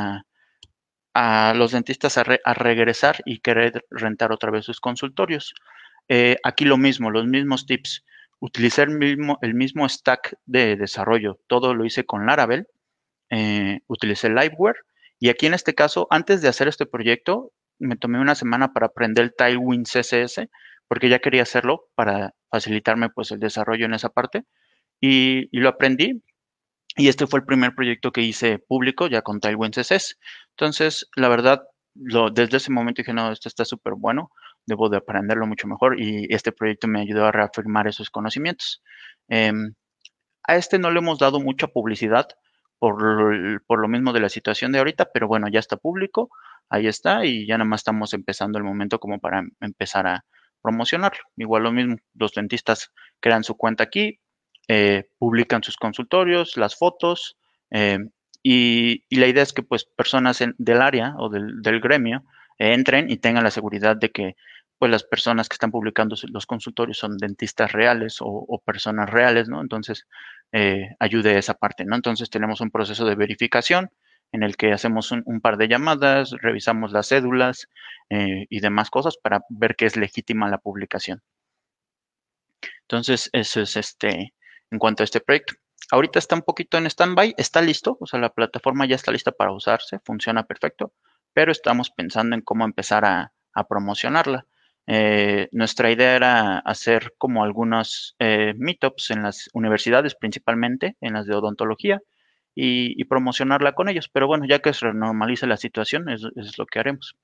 a los dentistas a regresar y querer rentar otra vez sus consultorios. Aquí lo mismo, los mismos tips. Utilicé el mismo stack de desarrollo. Todo lo hice con Laravel. Utilicé Liveware. Y aquí en este caso, antes de hacer este proyecto, me tomé una semana para aprender el Tailwind CSS, porque ya quería hacerlo para facilitarme pues el desarrollo en esa parte. Y lo aprendí. Y este fue el primer proyecto que hice público ya con Tailwind CSS. Entonces, la verdad, desde ese momento dije, no, esto está súper bueno, debo de aprenderlo mucho mejor y este proyecto me ayudó a reafirmar esos conocimientos. Em, a este no le hemos dado mucha publicidad por lo mismo de la situación de ahorita, pero bueno, ya está público, ahí está y ya nada más estamos empezando el momento como para empezar a promocionarlo. Igual lo mismo, los dentistas crean su cuenta aquí, publican sus consultorios, las fotos, eh, y la idea es que pues personas del área o del gremio entren y tengan la seguridad de que pues las personas que están publicando los consultorios son dentistas reales o personas reales, ¿no? Entonces, ayude a esa parte, ¿no? Entonces tenemos un proceso de verificación en el que hacemos un par de llamadas, revisamos las cédulas y demás cosas para ver que es legítima la publicación. Entonces, eso es en cuanto a este proyecto. Ahorita está un poquito en stand-by, está listo, o sea, la plataforma ya está lista para usarse, funciona perfecto, pero estamos pensando en cómo empezar a promocionarla. Nuestra idea era hacer como algunos meetups en las universidades, principalmente en las de odontología, y promocionarla con ellos. Pero bueno, ya que se normalice la situación, es lo que haremos.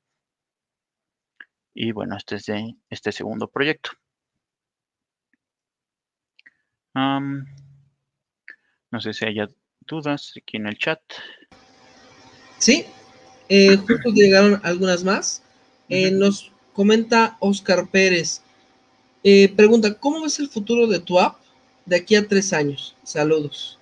Y bueno, este es de este segundo proyecto. No sé si haya dudas aquí en el chat. Sí, justo llegaron algunas más. Nos comenta Oscar Pérez. Pregunta, ¿cómo ves el futuro de tu app de aquí a 3 años? Saludos.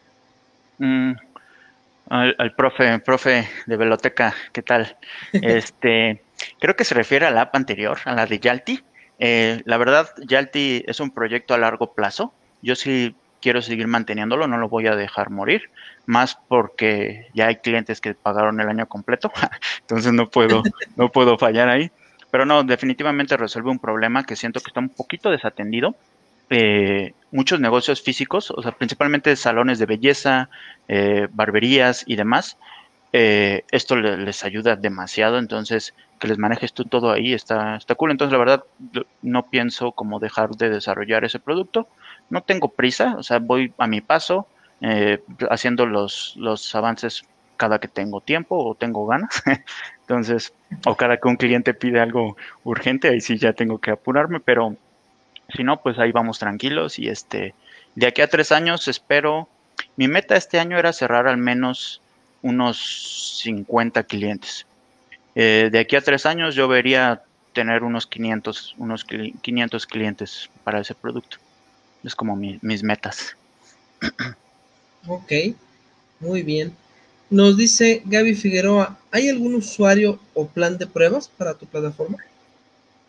Al profe de Veloteca, ¿qué tal? Creo que se refiere a la app anterior, a la de Yalti. La verdad, Yalti es un proyecto a largo plazo. Yo sí quiero seguir manteniéndolo, no lo voy a dejar morir, más porque ya hay clientes que pagaron el año completo, entonces no puedo fallar ahí. Pero no, definitivamente resuelve un problema que siento que está un poquito desatendido. Muchos negocios físicos, o sea, principalmente salones de belleza, barberías y demás, esto les ayuda demasiado, entonces que les manejes tú todo ahí está cool. Entonces, la verdad, no pienso como dejar de desarrollar ese producto. No tengo prisa, o sea, voy a mi paso, haciendo los avances cada que tengo tiempo o tengo ganas. Entonces, o cada que un cliente pide algo urgente, ahí sí ya tengo que apurarme, pero si no, pues ahí vamos tranquilos y de aquí a 3 años espero, mi meta este año era cerrar al menos unos 50 clientes. De aquí a 3 años yo vería tener unos 500 clientes para ese producto. Es como mis metas. Ok, muy bien. Nos dice Gaby Figueroa, ¿hay algún usuario o plan de pruebas para tu plataforma?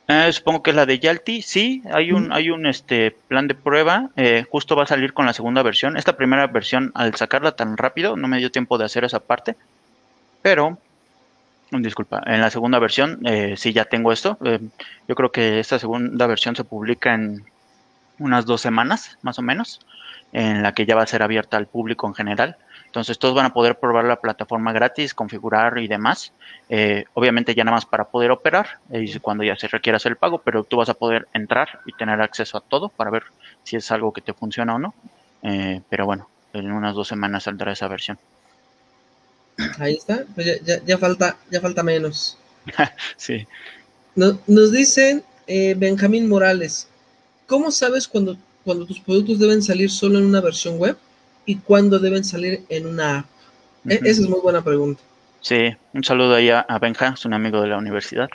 Supongo que es la de Yalti. Sí, hay un plan de prueba. Justo va a salir con la segunda versión. Esta primera versión, al sacarla tan rápido, no me dio tiempo de hacer esa parte. Pero, disculpa, en la segunda versión sí ya tengo esto. Yo creo que esta segunda versión se publica en unas 2 semanas, más o menos, en la que ya va a ser abierta al público en general. Entonces todos van a poder probar la plataforma gratis, configurar y demás. Obviamente ya nada más para poder operar, cuando ya se requiera hacer el pago, pero tú vas a poder entrar y tener acceso a todo para ver si es algo que te funciona o no. Pero bueno, en unas 2 semanas saldrá esa versión. Ahí está, pues ya falta menos. Sí. Nos dicen Benjamín Morales, ¿cómo sabes cuando tus productos deben salir solo en una versión web y cuándo deben salir en una app? Esa es muy buena pregunta. Sí, un saludo ahí a Benja, es un amigo de la universidad.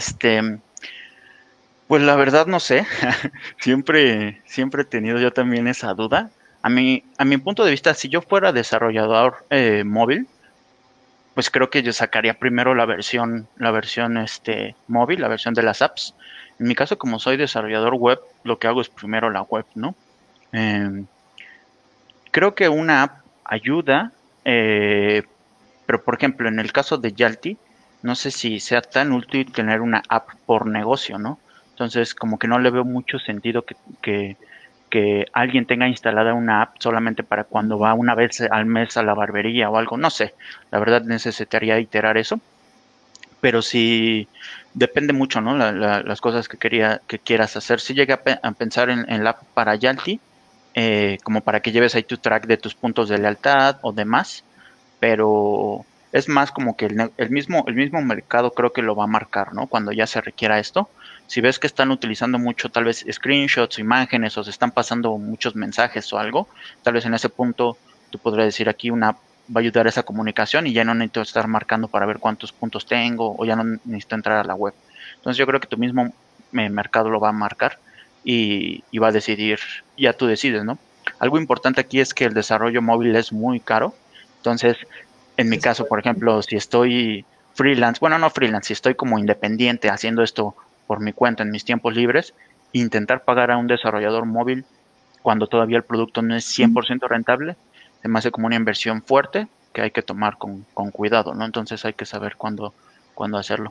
Pues la verdad no sé, siempre he tenido yo también esa duda. A mi punto de vista, si yo fuera desarrollador móvil, pues creo que yo sacaría primero la versión móvil, la versión de las apps. En mi caso, como soy desarrollador web, lo que hago es primero la web, ¿no? Em, Creo que una app ayuda, pero por ejemplo, en el caso de Yalti, no sé si sea tan útil tener una app por negocio, ¿no? Entonces, como que no le veo mucho sentido que alguien tenga instalada una app solamente para cuando va una vez al mes a la barbería o algo, no sé. La verdad necesitaría iterar eso, pero sí depende mucho, ¿no? Las cosas que quieras hacer. Si llegué a pensar en la app para Yalti, como para que lleves ahí tu track de tus puntos de lealtad o demás, pero es más como que el mismo mercado creo que lo va a marcar, ¿no? Cuando ya se requiera esto. Si ves que están utilizando mucho, tal vez screenshots, imágenes, o se están pasando muchos mensajes o algo, tal vez en ese punto tú podrías decir aquí una va a ayudar a esa comunicación y ya no necesito estar marcando para ver cuántos puntos tengo o ya no necesito entrar a la web. Entonces yo creo que tu mismo mercado lo va a marcar y va a decidir, ya tú decides, ¿no? Algo importante aquí es que el desarrollo móvil es muy caro. Entonces, en mi caso, por ejemplo, si estoy freelance, bueno, no freelance, si estoy como independiente haciendo esto por mi cuenta en mis tiempos libres, intentar pagar a un desarrollador móvil cuando todavía el producto no es 100% rentable, se me hace como una inversión fuerte que hay que tomar con cuidado, ¿no? Entonces hay que saber cuándo hacerlo.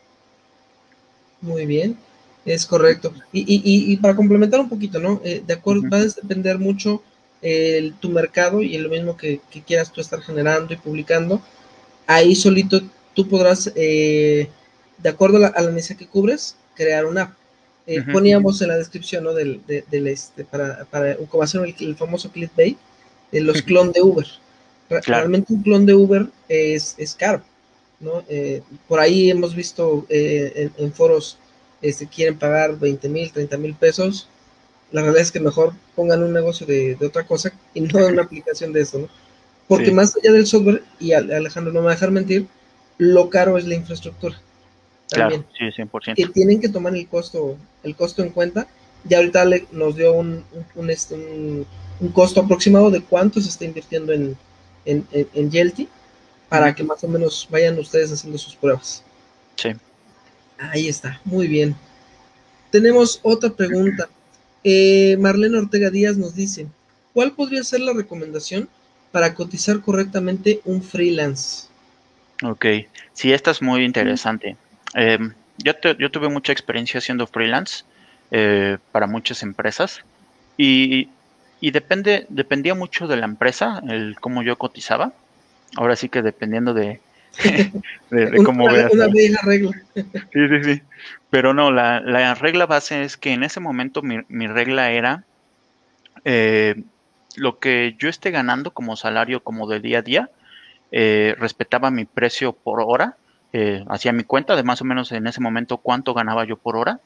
Muy bien, es correcto. Y para complementar un poquito, ¿no? De acuerdo, Ujú. va a depender mucho tu mercado y lo mismo que quieras tú estar generando y publicando. Ahí solito tú podrás, de acuerdo a la necesidad que cubres, crear una app. Ujú. Poníamos en la descripción, ¿no? Para como hacer el famoso clickbait, de los clon de Uber. Claro, Realmente un clon de Uber es caro, ¿no? Por ahí hemos visto en foros, quieren pagar 20,000, 30,000 pesos. La realidad es que mejor pongan un negocio de otra cosa y no de una aplicación de esto, ¿no? Porque sí, más allá del software, y Alejandro no me va a dejar mentir, lo caro es la infraestructura claro, también. sí, Que 100%. tienen que tomar el costo en cuenta. Ya ahorita nos dio un costo aproximado de cuánto se está invirtiendo en Yelty para Ujú. que más o menos vayan ustedes haciendo sus pruebas. Sí, Ahí está, muy bien. Tenemos otra pregunta. Marlene Ortega Díaz nos dice, ¿cuál podría ser la recomendación para cotizar correctamente un freelance? ok. Sí, esta es muy interesante. Yo tuve mucha experiencia haciendo freelance para muchas empresas y, y dependía mucho de la empresa, el cómo yo cotizaba. Ahora sí que dependiendo de cómo veas, Una ¿no? vieja regla. Sí, sí, sí. Pero no, la regla base es que en ese momento mi regla era eh, lo que yo esté ganando como salario como de día a día, respetaba mi precio por hora, hacía mi cuenta de más o menos en ese momento cuánto ganaba yo por hora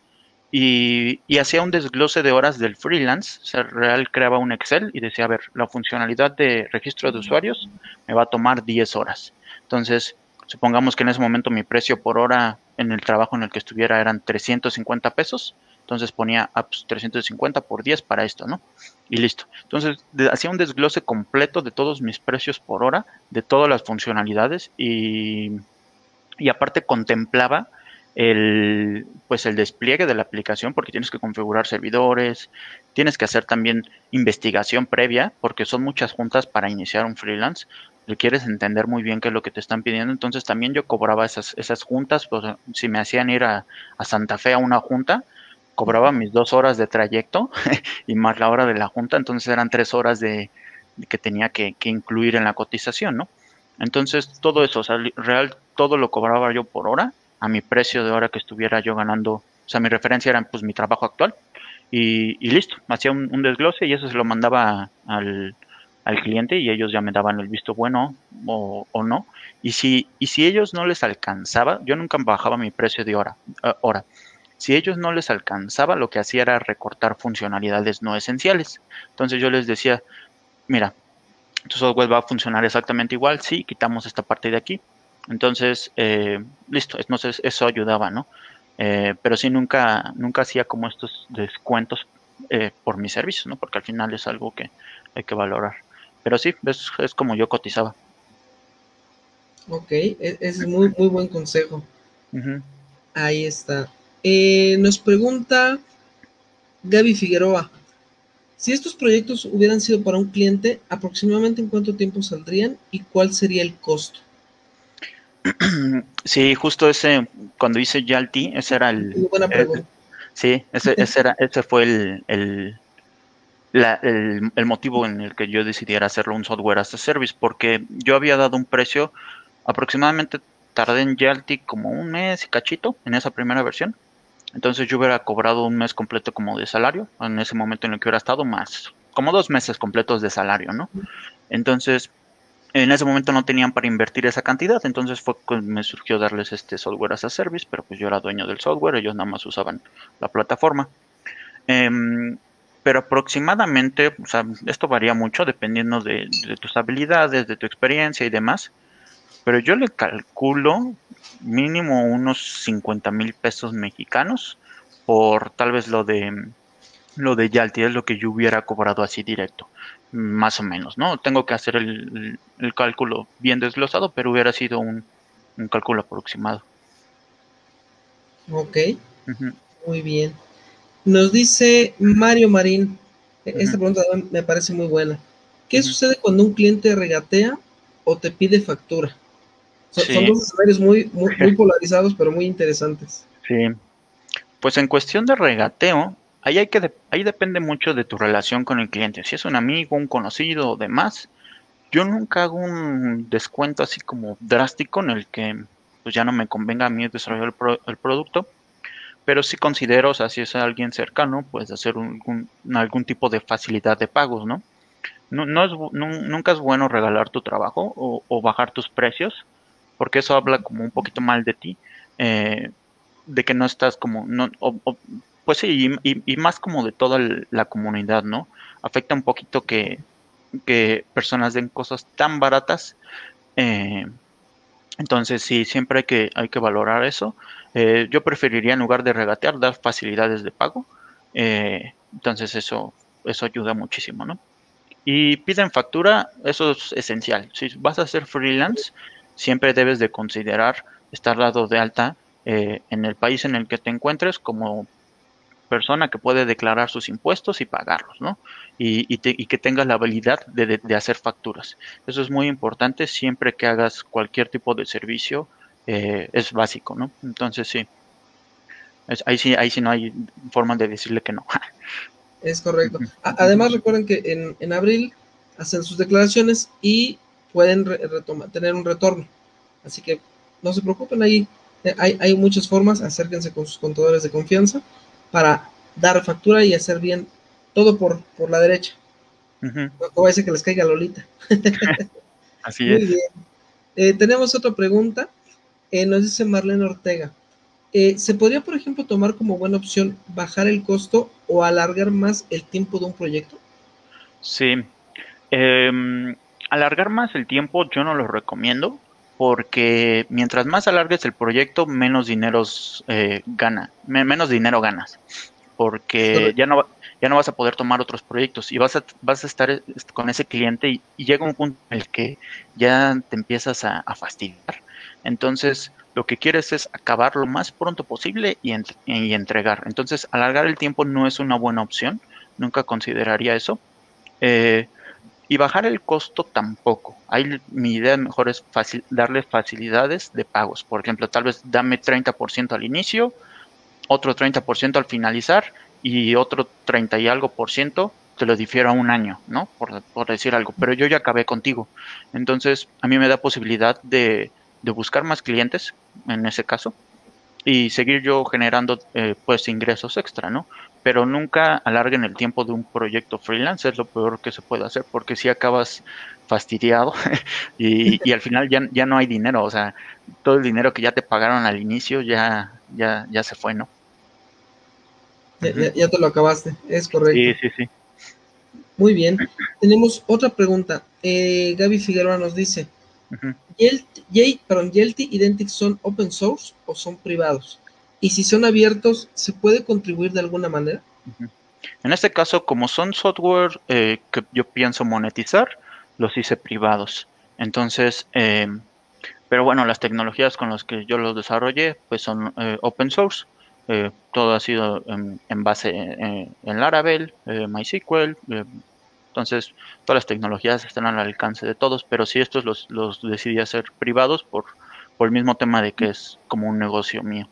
y hacía un desglose de horas del freelance. O sea, real creaba un Excel y decía, a ver, la funcionalidad de registro de usuarios me va a tomar 10 horas. Entonces, supongamos que en ese momento mi precio por hora en el trabajo en el que estuviera eran 350 pesos. Entonces ponía pues, 350 por 10 para esto, ¿no? Y listo. Entonces, hacía un desglose completo de todos mis precios por hora, de todas las funcionalidades y aparte contemplaba pues el despliegue de la aplicación, porque tienes que configurar servidores, tienes que hacer también investigación previa, porque son muchas juntas para iniciar un freelance. Requieres entender muy bien qué es lo que te están pidiendo. Entonces también yo cobraba esas juntas, pues, si me hacían ir a Santa Fe a una junta, cobraba mis 2 horas de trayecto y más la hora de la junta, entonces eran 3 horas de que tenía que incluir en la cotización, ¿no? Entonces todo eso, o sea, real, todo lo cobraba yo por hora, a mi precio de hora que estuviera yo ganando, o sea, mi referencia era pues mi trabajo actual y listo, hacía un desglose y eso se lo mandaba al cliente y ellos ya me daban el visto bueno o no. Y si ellos no les alcanzaba, yo nunca bajaba mi precio de hora. Si ellos no les alcanzaba, lo que hacía era recortar funcionalidades no esenciales. Entonces yo les decía, mira, tu software va a funcionar exactamente igual si quitamos esta parte de aquí. Entonces, listo, entonces eso ayudaba, ¿no? Pero sí, nunca hacía como estos descuentos por mis servicios, ¿no? Porque al final es algo que hay que valorar. Pero sí, es como yo cotizaba. Ok, ese es muy, muy buen consejo. Ujú. Ahí está. Nos pregunta Gaby Figueroa, si estos proyectos hubieran sido para un cliente, ¿aproximadamente en cuánto tiempo saldrían y cuál sería el costo? Sí, justo ese, cuando hice Yalti, ese era Muy buena pregunta. sí, ese fue el motivo en el que yo decidiera hacerlo un software as a service, porque yo había dado un precio, aproximadamente tardé en Yalti como un mes y cachito en esa primera versión. Entonces yo hubiera cobrado un mes completo como de salario, en ese momento en el que hubiera estado más, como 2 meses completos de salario, ¿no? Entonces, en ese momento no tenían para invertir esa cantidad, entonces fue que me surgió darles este software as a service, pero pues yo era dueño del software, ellos nada más usaban la plataforma. Em, pero aproximadamente, o sea, esto varía mucho dependiendo de tus habilidades, de tu experiencia y demás, pero yo le calculo mínimo unos 50,000 pesos mexicanos por tal vez lo de Yalti, es lo que yo hubiera cobrado así directo, más o menos, ¿no? Tengo que hacer el cálculo bien desglosado, pero hubiera sido un cálculo aproximado. Ok, Ujú, muy bien. Nos dice Mario Marín, esta ujú, pregunta me parece muy buena. ¿Qué ujú. sucede cuando un cliente regatea o te pide factura? Son Sí, dos escenarios muy, muy, muy polarizados, pero muy interesantes. sí. Pues en cuestión de regateo, ahí depende mucho de tu relación con el cliente. Si es un amigo, un conocido o demás, yo nunca hago un descuento así como drástico en el que pues ya no me convenga a mí desarrollar el producto, pero sí considero, o sea, si es alguien cercano, pues hacer algún tipo de facilidad de pagos, ¿no? Nunca es bueno regalar tu trabajo o bajar tus precios, porque eso habla como un poquito mal de ti, eh, de que no estás como, no, pues sí, y más como de toda la comunidad, ¿no? Afecta un poquito que personas den cosas tan baratas, eh, entonces sí, siempre hay que valorar eso. Yo preferiría en lugar de regatear, dar facilidades de pago, entonces eso ayuda muchísimo, ¿no? Y piden factura, eso es esencial. Si vas a ser freelance, siempre debes de considerar estar dado de alta en el país en el que te encuentres como persona que puede declarar sus impuestos y pagarlos, ¿no? Y que tengas la habilidad de hacer facturas. Eso es muy importante siempre que hagas cualquier tipo de servicio, es básico, ¿no? Entonces sí, ahí sí no hay forma de decirle que no. Es correcto. Ujú, ujú. Además, recuerden que en abril hacen sus declaraciones y pueden tener un retorno. Así que no se preocupen, ahí hay muchas formas. Acérquense con sus contadores de confianza para dar factura y hacer bien todo por la derecha. Ujú. No va a ser que les caiga Lolita. Así Muy es. bien. Tenemos otra pregunta. Nos dice Marlene Ortega. ¿Se podría, por ejemplo, tomar como buena opción bajar el costo o alargar más el tiempo de un proyecto? Sí, Em, alargar más el tiempo yo no lo recomiendo porque mientras más alargues el proyecto, menos dinero ganas, Es porque correcto. ya no vas a poder tomar otros proyectos y vas a estar con ese cliente y llega un punto en el que ya te empiezas a fastidiar. Entonces, lo que quieres es acabar lo más pronto posible y entregar. Entonces, alargar el tiempo no es una buena opción, nunca consideraría eso. Eh, y bajar el costo tampoco. Ahí mi idea mejor es darle facilidades de pagos. Por ejemplo, tal vez dame 30% al inicio, otro 30% al finalizar y otro 30 y algo por ciento te lo difiero a un año, ¿no? Por decir algo, pero yo ya acabé contigo. Entonces, a mí me da posibilidad de buscar más clientes en ese caso y seguir yo generando pues ingresos extra, ¿no? Pero nunca alarguen el tiempo de un proyecto freelance, es lo peor que se puede hacer, porque si acabas fastidiado y al final ya no hay dinero, o sea, todo el dinero que ya te pagaron al inicio ya se fue, ¿no? Ujú. Ya te lo acabaste, es Sí, correcto. sí, sí. Muy bien. Tenemos otra pregunta. Gaby Figueroa nos dice, Ujú, ¿Yelty Identity son open source o son privados? Y si son abiertos, ¿se puede contribuir de alguna manera? ujú. En este caso, como son software que yo pienso monetizar, los hice privados. Entonces, pero bueno, las tecnologías con las que yo los desarrollé, pues son open source. Todo ha sido en base en Laravel, MySQL. Entonces, todas las tecnologías están al alcance de todos, pero sí estos los decidí hacer privados por el mismo tema de que es como un negocio mío.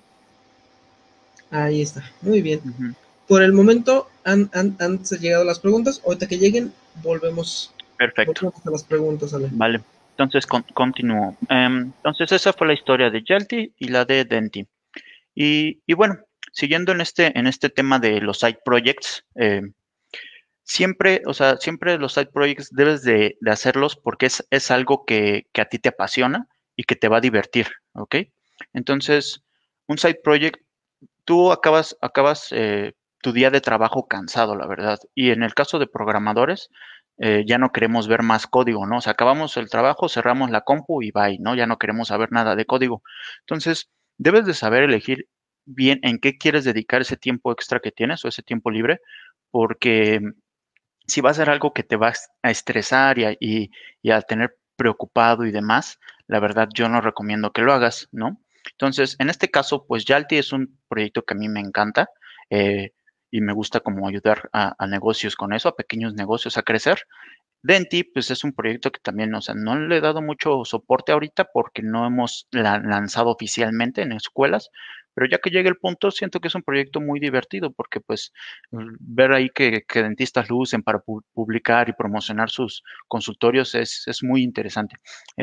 Ahí está. Muy bien. Ujú. Por el momento han llegado las preguntas. Ahorita que lleguen, Perfecto. volvemos a las preguntas, Ale. Vale. Entonces, continúo. Entonces, esa fue la historia de Yelty y la de Denti. Y bueno, siguiendo en este tema de los side projects, siempre, o sea, siempre los side projects debes de hacerlos porque es algo que a ti te apasiona y que te va a divertir, ¿ok? Entonces, un side project, tú acabas tu día de trabajo cansado, la verdad. Y en el caso de programadores, ya no queremos ver más código, ¿no? O sea, acabamos el trabajo, cerramos la compu y bye, ¿no? Ya no queremos saber nada de código. Entonces, debes de saber elegir bien en qué quieres dedicar ese tiempo extra que tienes o ese tiempo libre, porque si va a ser algo que te va a estresar y a tener preocupado y demás, la verdad yo no recomiendo que lo hagas, ¿no? Entonces, en este caso, pues Yalti es un proyecto que a mí me encanta eh, y me gusta como ayudar a negocios con eso, a pequeños negocios a crecer. Denti, pues es un proyecto que también, o sea, no le he dado mucho soporte ahorita porque no hemos lanzado oficialmente en escuelas, pero ya que llegue el punto, siento que es un proyecto muy divertido porque pues ver ahí que dentistas lo usen para publicar y promocionar sus consultorios es muy interesante.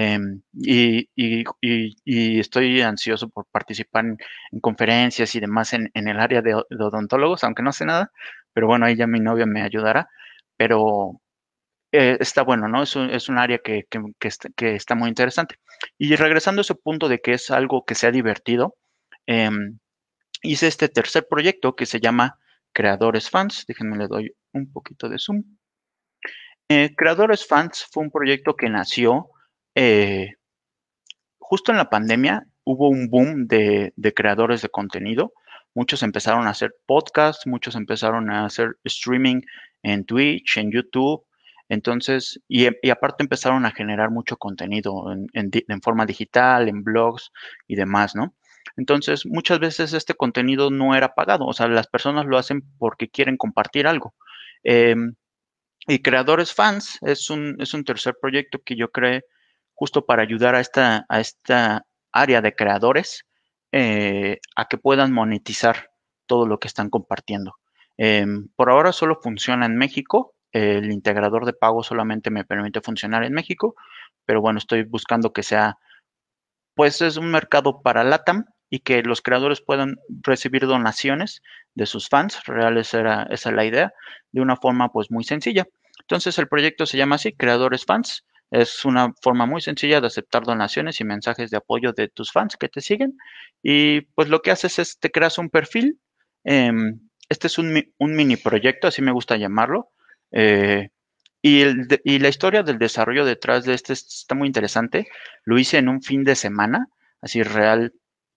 Y estoy ansioso por participar en conferencias y demás en el área de odontólogos, aunque no sé nada, pero bueno, ahí ya mi novia me ayudará. Pero está bueno, ¿no? Es un área que está muy interesante. Y regresando a ese punto de que es algo que sea divertido, em, hice este tercer proyecto que se llama Creadores Fans. Déjenme le doy un poquito de zoom. Creadores Fans fue un proyecto que nació eh, justo en la pandemia. Hubo un boom de creadores de contenido. Muchos empezaron a hacer podcasts, muchos empezaron a hacer streaming en Twitch, en YouTube. Entonces, y aparte empezaron a generar mucho contenido en forma digital, en blogs y demás, ¿no? Entonces, muchas veces este contenido no era pagado, o sea, las personas lo hacen porque quieren compartir algo. Em, y Creadores Fans es un tercer proyecto que yo creé justo para ayudar a esta área de creadores a que puedan monetizar todo lo que están compartiendo. Por ahora solo funciona en México. El integrador de pago solamente me permite funcionar en México, pero bueno, estoy buscando que sea, pues es un mercado para LATAM y que los creadores puedan recibir donaciones de sus fans. Reales esa es la idea, de una forma pues muy sencilla. Entonces el proyecto se llama así, Creadores Fans. Es una forma muy sencilla de aceptar donaciones y mensajes de apoyo de tus fans que te siguen. Y pues lo que haces es te creas un perfil. Este es un mini proyecto, así me gusta llamarlo. Eh, y la historia del desarrollo detrás de este está muy interesante. Lo hice en un fin de semana, así real.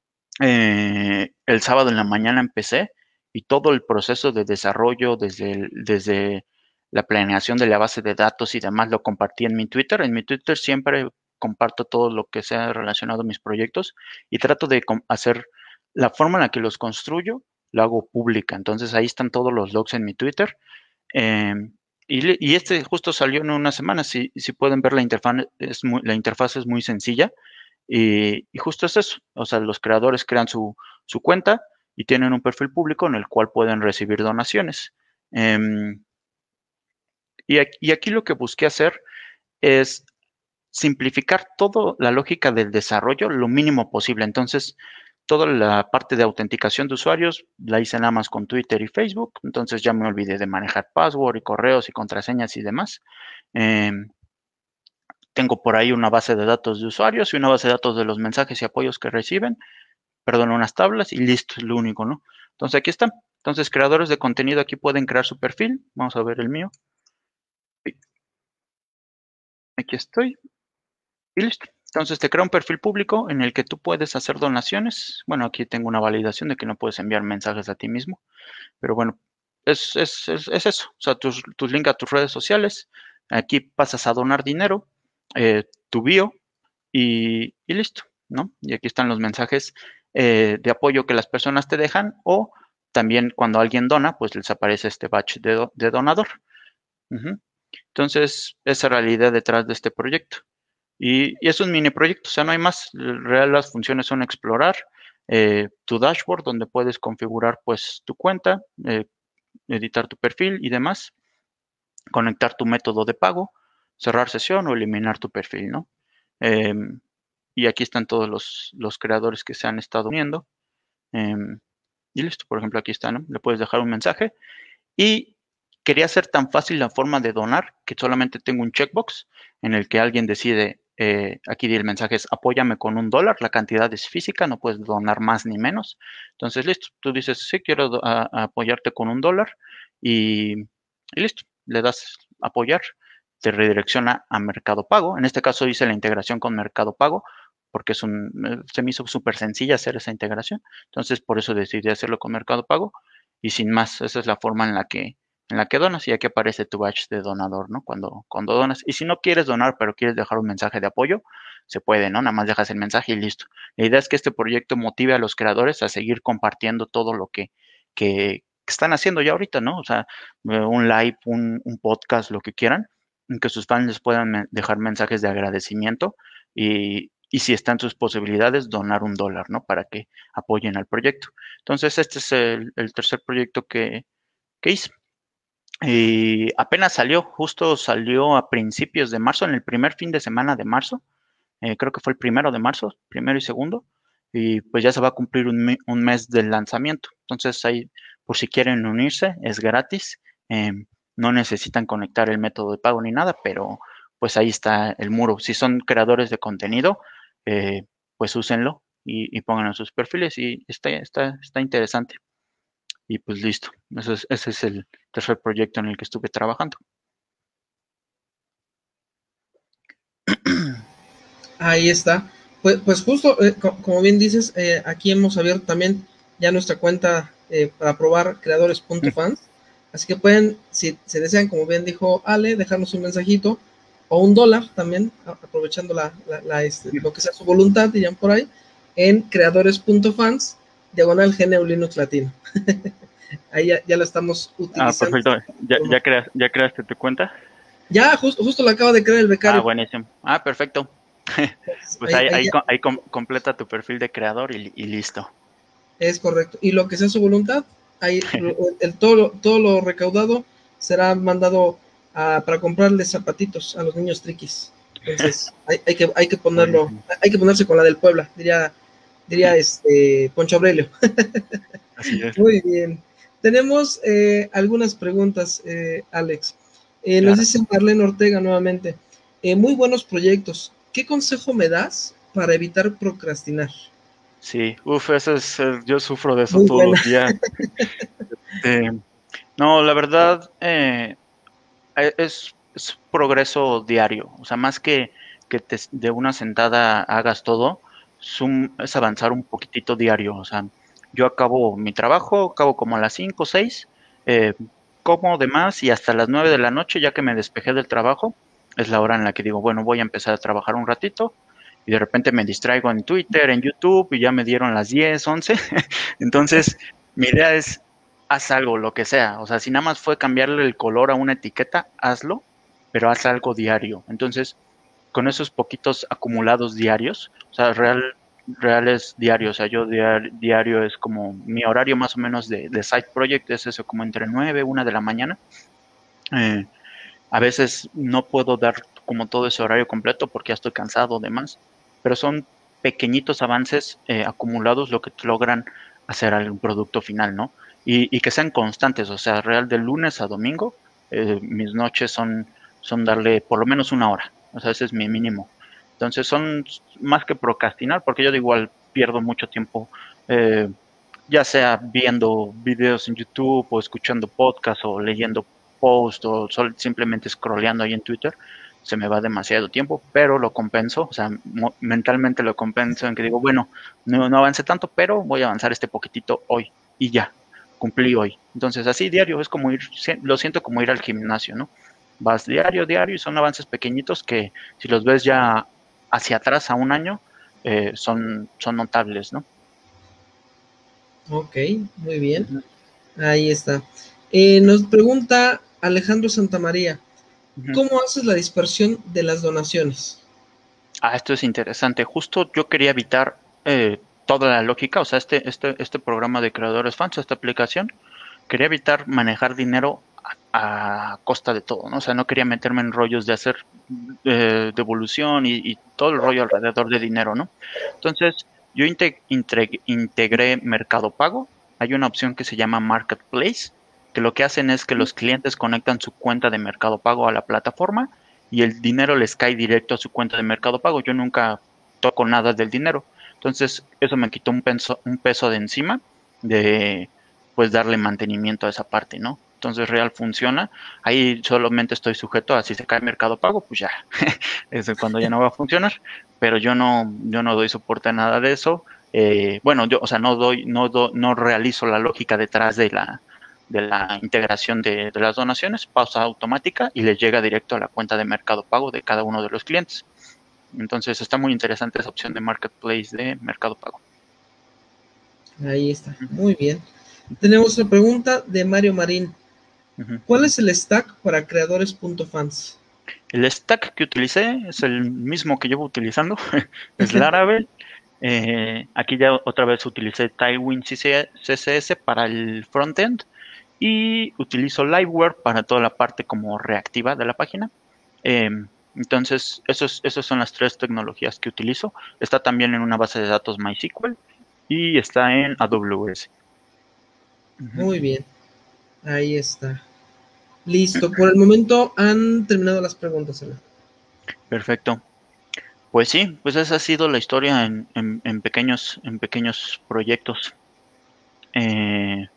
El sábado en la mañana empecé y todo el proceso de desarrollo desde la planeación de la base de datos y demás lo compartí en mi Twitter. En mi Twitter siempre comparto todo lo que sea relacionado a mis proyectos y trato de hacer la forma en la que los construyo, lo hago pública. Entonces ahí están todos los logs en mi Twitter. Y este justo salió en una semana. Si pueden ver, la interfaz es muy sencilla. Y justo es eso. O sea, los creadores crean su cuenta y tienen un perfil público en el cual pueden recibir donaciones. Y aquí lo que busqué hacer es simplificar toda la lógica del desarrollo lo mínimo posible. Entonces, toda la parte de autenticación de usuarios la hice nada más con Twitter y Facebook. Entonces ya me olvidé de manejar password y correos y contraseñas y demás. Tengo por ahí una base de datos de usuarios y una base de datos de los mensajes y apoyos que reciben. Perdón, unas tablas y listo, es lo único, ¿no? Entonces aquí están. Entonces, creadores de contenido aquí pueden crear su perfil. Vamos a ver el mío. Aquí estoy. Y listo. Entonces te crea un perfil público en el que tú puedes hacer donaciones. Bueno, aquí tengo una validación de que no puedes enviar mensajes a ti mismo, pero bueno, es eso. O sea, tus links a tus redes sociales. Aquí pasas a donar dinero, tu bio y listo, ¿no? Y aquí están los mensajes de apoyo que las personas te dejan o también cuando alguien dona, pues les aparece este badge de donador. Entonces, esa era la idea detrás de este proyecto. Y es un mini proyecto, o sea, no hay más. Real, las funciones son explorar tu dashboard, donde puedes configurar pues tu cuenta, editar tu perfil y demás, conectar tu método de pago, cerrar sesión o eliminar tu perfil, ¿no? Y aquí están todos los creadores que se han estado uniendo. Y listo, por ejemplo, aquí está, ¿no? Le puedes dejar un mensaje. Y quería hacer tan fácil la forma de donar que solamente tengo un checkbox en el que alguien decide, aquí el mensaje es apóyame con $1, la cantidad es física, no puedes donar más ni menos. Entonces, listo, tú dices, sí, quiero apoyarte con $1 y listo, le das apoyar, te redirecciona a Mercado Pago. En este caso hice la integración con Mercado Pago porque se me hizo súper sencilla hacer esa integración. Entonces, por eso decidí hacerlo con Mercado Pago y sin más, esa es la forma en la que donas y aquí aparece tu badge de donador, ¿no? Cuando donas. Y si no quieres donar, pero quieres dejar un mensaje de apoyo, se puede, ¿no? Nada más dejas el mensaje y listo. La idea es que este proyecto motive a los creadores a seguir compartiendo todo lo que están haciendo ya ahorita, ¿no? O sea, un live, un podcast, lo que quieran, en que sus fans les puedan dejar mensajes de agradecimiento y si están sus posibilidades, donar $1, ¿no? Para que apoyen al proyecto. Entonces, este es el tercer proyecto que hice. Y apenas justo salió a principios de marzo, en el primer fin de semana de marzo. Creo que fue el 1 de marzo, primero y segundo. Y pues ya se va a cumplir un mes del lanzamiento. Entonces ahí, por si quieren unirse, es gratis. No necesitan conectar el método de pago ni nada, pero pues ahí está el muro. Si son creadores de contenido, pues úsenlo y pongan en sus perfiles y está interesante. Y pues listo. Ese es el tercer proyecto en el que estuve trabajando. Ahí está. Pues justo, como bien dices, aquí hemos abierto también ya nuestra cuenta para probar creadores.fans. Así que pueden, si se desean, como bien dijo Ale, dejarnos un mensajito o $1 también, aprovechando lo que sea su voluntad, dirían por ahí, en creadores.fans, diagonal GNU Linux Latino. Ahí ya lo estamos utilizando. Perfecto. ¿Ya creaste tu cuenta? Ya, justo lo acaba de crear el becario. Buenísimo. Perfecto. Pues ahí completa tu perfil de creador y listo. Es correcto. Y lo que sea su voluntad, ahí todo lo recaudado será mandado para comprarles zapatitos a los niños triquis. Entonces, hay que ponerlo, hay que ponerse con la del Puebla, diría Poncho Aurelio. Así es. Muy bien. Tenemos algunas preguntas, Alex. Claro. Nos dice Marlene Ortega nuevamente. Muy buenos proyectos. ¿Qué consejo me das para evitar procrastinar? Sí, yo sufro de eso Muy todos buena. los días. No, la verdad, es progreso diario. O sea, más que de una sentada hagas todo, es avanzar un poquitito diario. O sea, yo acabo mi trabajo, acabo como a las 5 o 6, como de más y hasta las 9 de la noche, ya que me despejé del trabajo, es la hora en la que digo, bueno, voy a empezar a trabajar un ratito y de repente me distraigo en Twitter, en YouTube y ya me dieron las 10, 11. Entonces, mi idea es, haz algo, lo que sea. O sea, si nada más fue cambiarle el color a una etiqueta, hazlo, pero haz algo diario. Entonces, con esos poquitos acumulados diarios, o sea, reales diarios, o sea, yo diario es como mi horario más o menos de side project, es eso, como entre 9, 1 de la mañana. Eh, a veces no puedo dar como todo ese horario completo porque ya estoy cansado, demás, pero son pequeñitos avances acumulados lo que te logran hacer algún producto final, ¿no? Y que sean constantes, o sea, real de lunes a domingo, mis noches son darle por lo menos 1 hora, o sea, ese es mi mínimo. Entonces son más que procrastinar, porque yo de igual pierdo mucho tiempo, eh, ya sea viendo videos en YouTube o escuchando podcasts o leyendo posts o simplemente scrolleando ahí en Twitter, se me va demasiado tiempo, pero lo compenso, o sea, mentalmente lo compenso en que digo, bueno, no avancé tanto, pero voy a avanzar este poquitito hoy y ya, cumplí hoy. Entonces así diario es como ir, lo siento como ir al gimnasio, ¿no? Vas diario, diario y son avances pequeñitos que si los ves ya hacia atrás a un año, son notables, ¿no? Ok, muy bien. Ujú, Ahí está. Nos pregunta Alejandro Santamaría, ujú. ¿cómo haces la dispersión de las donaciones? Esto es interesante. Justo yo quería evitar toda la lógica, o sea, este programa de creadores fans, esta aplicación, quería evitar manejar dinero a costa de todo, ¿no? O sea, no quería meterme en rollos de hacer devolución y todo el rollo alrededor de dinero, ¿no? Entonces, yo integré Mercado Pago. Hay una opción que se llama Marketplace, que lo que hacen es que los clientes conectan su cuenta de Mercado Pago a la plataforma y el dinero les cae directo a su cuenta de Mercado Pago. Yo nunca toco nada del dinero. Entonces, eso me quitó un peso de encima de pues darle mantenimiento a esa parte, ¿no? Entonces Real funciona. Ahí solamente estoy sujeto a si se cae Mercado Pago, pues ya, es cuando ya no va a funcionar. Pero yo no doy soporte a nada de eso. Bueno, yo, o sea, no realizo la lógica detrás de la integración de las donaciones, pausa automática y les llega directo a la cuenta de Mercado Pago de cada uno de los clientes. Entonces está muy interesante esa opción de Marketplace de Mercado Pago. Ahí está, Ujú, muy bien. Tenemos otra pregunta de Mario Marín. ujú. ¿Cuál es el stack para creadores.fans? El stack que utilicé es el mismo que llevo utilizando, es Laravel. Aquí ya otra vez utilicé Tailwind CSS para el frontend y utilizo Liveware para toda la parte como reactiva de la página. Eh, entonces, esas son las tres tecnologías que utilizo. Está también en una base de datos MySQL y está en AWS. Ujú. Muy bien, ahí está. Listo, por el momento han terminado las preguntas, Ana. Perfecto. Pues sí, pues esa ha sido la historia en pequeños proyectos. Eh,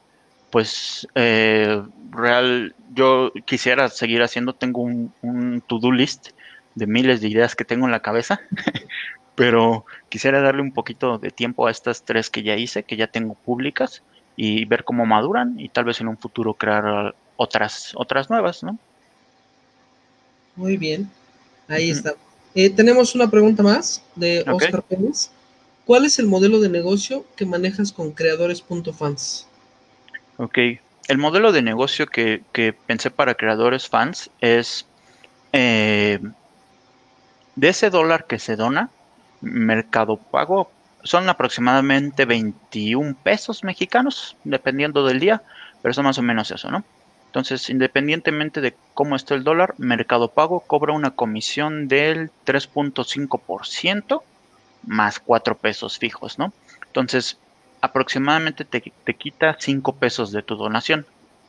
real, yo quisiera seguir haciendo, tengo un to-do list de miles de ideas que tengo en la cabeza, pero quisiera darle un poquito de tiempo a estas tres que ya hice, que ya tengo públicas, y ver cómo maduran y tal vez en un futuro crear otras nuevas, ¿no? Muy bien, ahí Ujú. está. Tenemos una pregunta más de Ok, Oscar Pérez. ¿Cuál es el modelo de negocio que manejas con creadores.fans? ok. El modelo de negocio que pensé para creadores fans es eh, de ese dólar que se dona, Mercado Pago, son aproximadamente 21 pesos mexicanos, dependiendo del día, pero son más o menos eso, ¿no? Entonces, independientemente de cómo esté el dólar, Mercado Pago cobra una comisión del 3.5% más 4 pesos fijos, ¿no? Entonces, aproximadamente te quita 5 pesos de tu donación.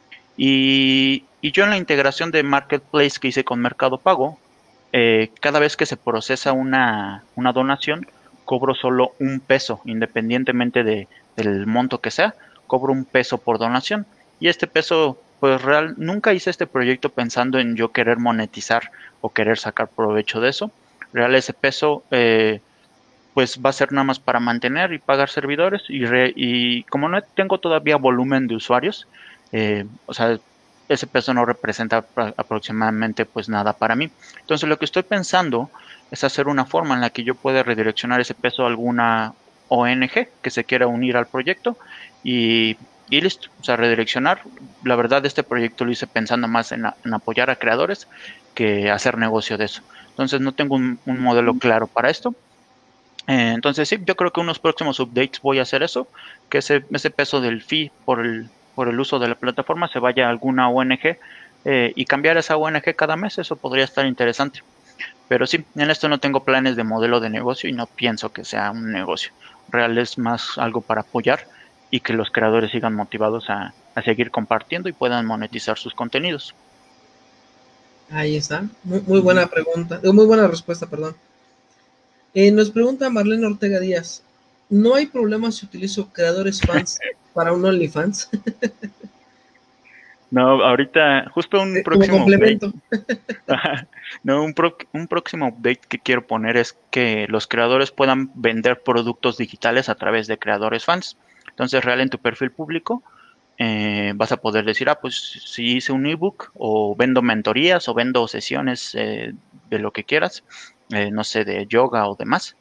Y yo en la integración de Marketplace que hice con Mercado Pago, cada vez que se procesa una donación, cobro solo 1 peso, independientemente del monto que sea, cobro 1 peso por donación. Y este peso, pues real, nunca hice este proyecto pensando en yo querer monetizar o querer sacar provecho de eso. Real, ese peso, pues va a ser nada más para mantener y pagar servidores y como no tengo todavía volumen de usuarios, o sea, ese peso no representa aproximadamente pues nada para mí. Entonces lo que estoy pensando es hacer una forma en la que yo pueda redireccionar ese peso a alguna ONG que se quiera unir al proyecto y listo, o sea, redireccionar. La verdad, este proyecto lo hice pensando más en apoyar a creadores que hacer negocio de eso. Entonces no tengo un modelo claro para esto. Entonces sí, yo creo que unos próximos updates voy a hacer eso, que ese peso del fee por el uso de la plataforma se vaya a alguna ONG y cambiar esa ONG cada mes, eso podría estar interesante. Pero sí, en esto no tengo planes de modelo de negocio y no pienso que sea un negocio. Real es más algo para apoyar y que los creadores sigan motivados a seguir compartiendo y puedan monetizar sus contenidos. Ahí está. Muy buena pregunta. Muy buena respuesta, perdón. Nos pregunta Marlene Ortega Díaz. ¿No hay problema si utilizo creadores fans para un OnlyFans? No, ahorita, justo un Como próximo update. complemento. No, un próximo update que quiero poner es que los creadores puedan vender productos digitales a través de creadores fans. Entonces, real en tu perfil público, vas a poder decir, pues si hice un ebook o vendo mentorías o vendo sesiones de lo que quieras, no sé, de yoga o demás,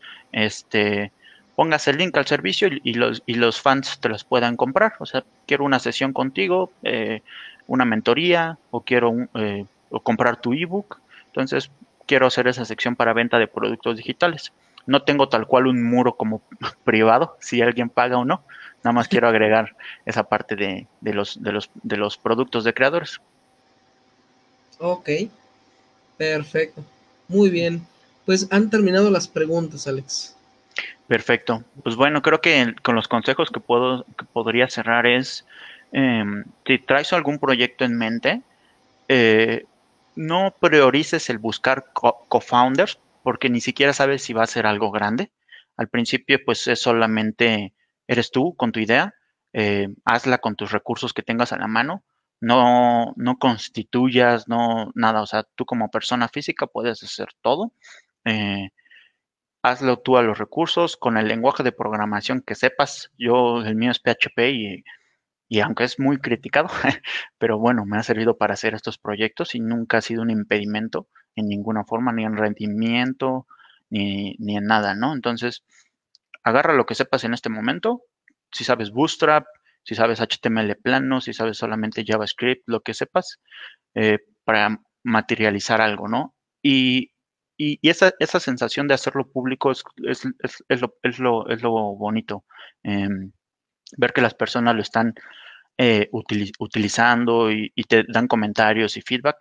pongas el link al servicio y los fans te los puedan comprar. O sea, quiero una sesión contigo, una mentoría o quiero o comprar tu ebook. Entonces, quiero hacer esa sección para venta de productos digitales. No tengo tal cual un muro como privado, si alguien paga o no. Nada más quiero agregar esa parte de los productos de creadores. Ok, perfecto. Muy bien. Pues han terminado las preguntas, Alex. Perfecto. Pues bueno, creo que con los consejos que podría cerrar es, si traes algún proyecto en mente, eh, no priorices el buscar co-founders porque ni siquiera sabes si va a ser algo grande. Al principio, pues es solamente eres tú con tu idea, hazla con tus recursos que tengas a la mano, no constituyas, no nada, o sea, tú como persona física puedes hacer todo. eh, Hazlo tú a los recursos con el lenguaje de programación que sepas. Yo, el mío es PHP y aunque es muy criticado, pero bueno, me ha servido para hacer estos proyectos y nunca ha sido un impedimento en ninguna forma, ni en rendimiento, ni en nada, ¿no? Entonces, agarra lo que sepas en este momento. Si sabes Bootstrap, si sabes HTML plano, si sabes solamente JavaScript, lo que sepas, para materializar algo, ¿no? Y, y esa sensación de hacerlo público es lo bonito. Em, Ver que las personas lo están utilizando y te dan comentarios y feedback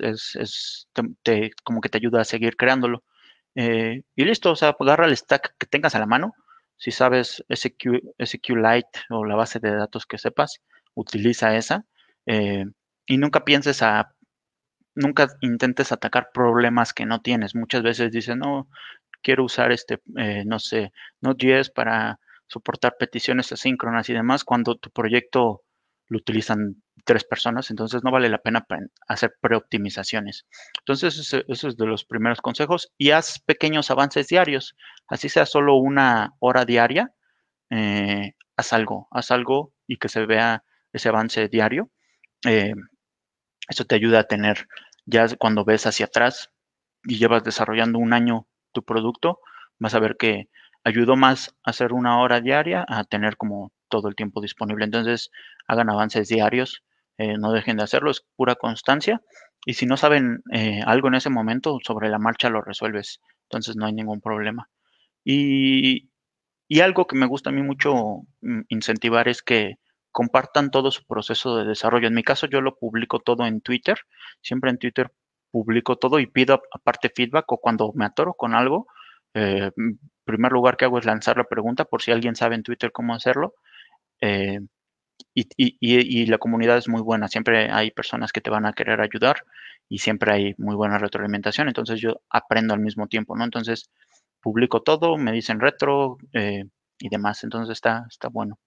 como que te ayuda a seguir creándolo. Y listo, o sea, pues agarra el stack que tengas a la mano. Si sabes SQLite o la base de datos que sepas, utiliza esa. eh, y nunca intentes atacar problemas que no tienes. Muchas veces dicen, no, quiero usar no sé, Node.js para soportar peticiones asíncronas y demás, cuando tu proyecto lo utilizan 3 personas, entonces no vale la pena hacer preoptimizaciones. Entonces, eso es de los primeros consejos y haz pequeños avances diarios, así sea solo 1 hora diaria, haz algo y que se vea ese avance diario. Eh, Eso te ayuda a tener, ya cuando ves hacia atrás y llevas desarrollando un año tu producto, vas a ver que ayudó más a hacer 1 hora diaria a tener como todo el tiempo disponible. Entonces, hagan avances diarios, no dejen de hacerlo, es pura constancia. Y si no saben algo en ese momento, sobre la marcha lo resuelves. Entonces, no hay ningún problema. Y, y algo que me gusta a mí mucho incentivar es que compartan todo su proceso de desarrollo. En mi caso, yo lo publico todo en Twitter. Siempre en Twitter publico todo y pido aparte feedback o cuando me atoro con algo. En primer lugar que hago es lanzar la pregunta por si alguien sabe en Twitter cómo hacerlo. eh, y la comunidad es muy buena. Siempre hay personas que te van a querer ayudar y siempre hay muy buena retroalimentación. Entonces yo aprendo al mismo tiempo, ¿no? Entonces publico todo, me dicen retro y demás. Entonces está bueno.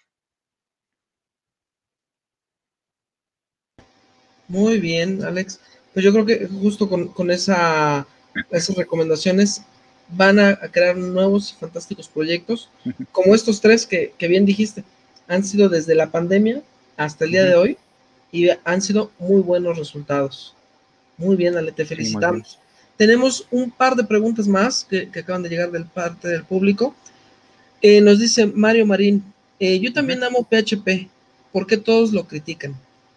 Muy bien, Alex. Pues yo creo que justo con esas recomendaciones van a crear nuevos y fantásticos proyectos, como estos tres que bien dijiste, han sido desde la pandemia hasta el día de hoy. y han sido muy buenos resultados. Muy bien, Ale, te Sí, muy bien. felicitamos. Tenemos un par de preguntas más que acaban de llegar del parte del público. Nos dice Mario Marín, yo Ujú. también amo PHP, ¿por qué todos lo critican?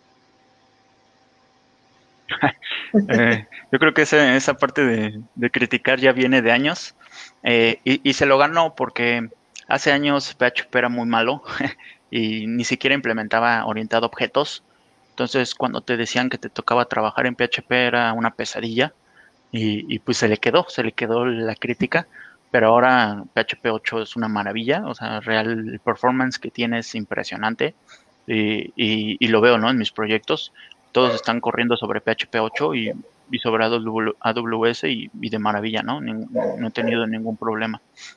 Yo creo que esa parte de criticar ya viene de años, y se lo ganó porque hace años PHP era muy malo y ni siquiera implementaba orientado a objetos. Entonces, cuando te decían que te tocaba trabajar en PHP era una pesadilla y pues se le quedó la crítica, pero ahora PHP 8 es una maravilla, o sea, real el performance que tiene es impresionante y lo veo, ¿no? En mis proyectos, todos están corriendo sobre PHP 8 y sobre AWS y de maravilla, ¿no? No he tenido ningún problema.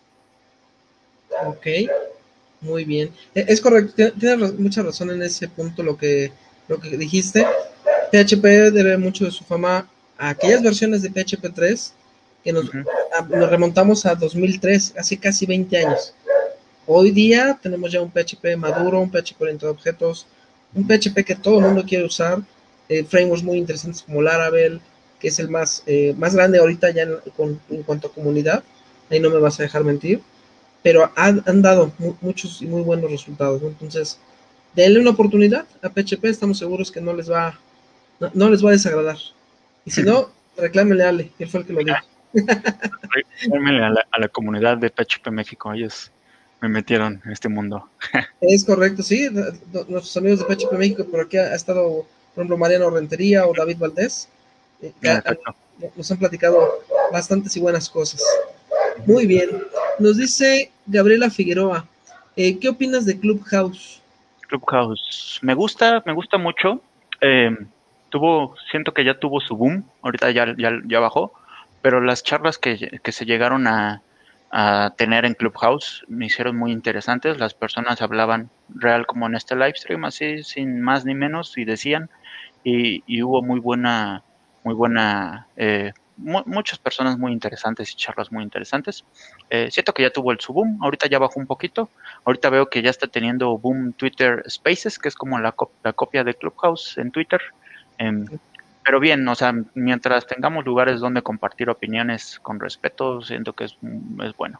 Ok, muy bien. Es correcto, tienes mucha razón en ese punto lo que dijiste. PHP debe mucho de su fama a aquellas versiones de PHP 3 que Ujú. nos remontamos a 2003, hace casi 20 años. Hoy día tenemos ya un PHP maduro, un PHP orientado a objetos, un PHP que todo el mundo quiere usar, frameworks muy interesantes como Laravel, que es el más grande ahorita ya en cuanto a comunidad, ahí no me vas a dejar mentir, pero han dado muchos y muy buenos resultados, ¿no? Entonces, denle una oportunidad a PHP, estamos seguros que no les va a desagradar. Y si no, reclámenle a Ale, él fue el que lo dijo. Reclámenle a la comunidad de PHP México, ellos me metieron en este mundo. Es correcto, sí. Nuestros amigos de PHP México, por aquí ha estado, por ejemplo, Mariano Rentería o David Valdés, que Exacto. nos han platicado bastantes y buenas cosas. Ujú. Muy bien. Nos dice Gabriela Figueroa, ¿qué opinas de Clubhouse? Clubhouse, me gusta mucho. Eh, siento que ya tuvo su boom, ahorita ya bajó, pero las charlas que se llegaron a tener en Clubhouse me hicieron muy interesantes. Las personas hablaban real como en este live stream, así sin más ni menos, y decían, y hubo muy buena, muchas personas muy interesantes y charlas muy interesantes. Siento que ya tuvo su boom, ahorita ya bajó un poquito. Ahorita veo que ya está teniendo boom Twitter Spaces, que es como la copia de Clubhouse en Twitter. Em, pero bien, o sea, mientras tengamos lugares donde compartir opiniones con respeto, siento que es bueno.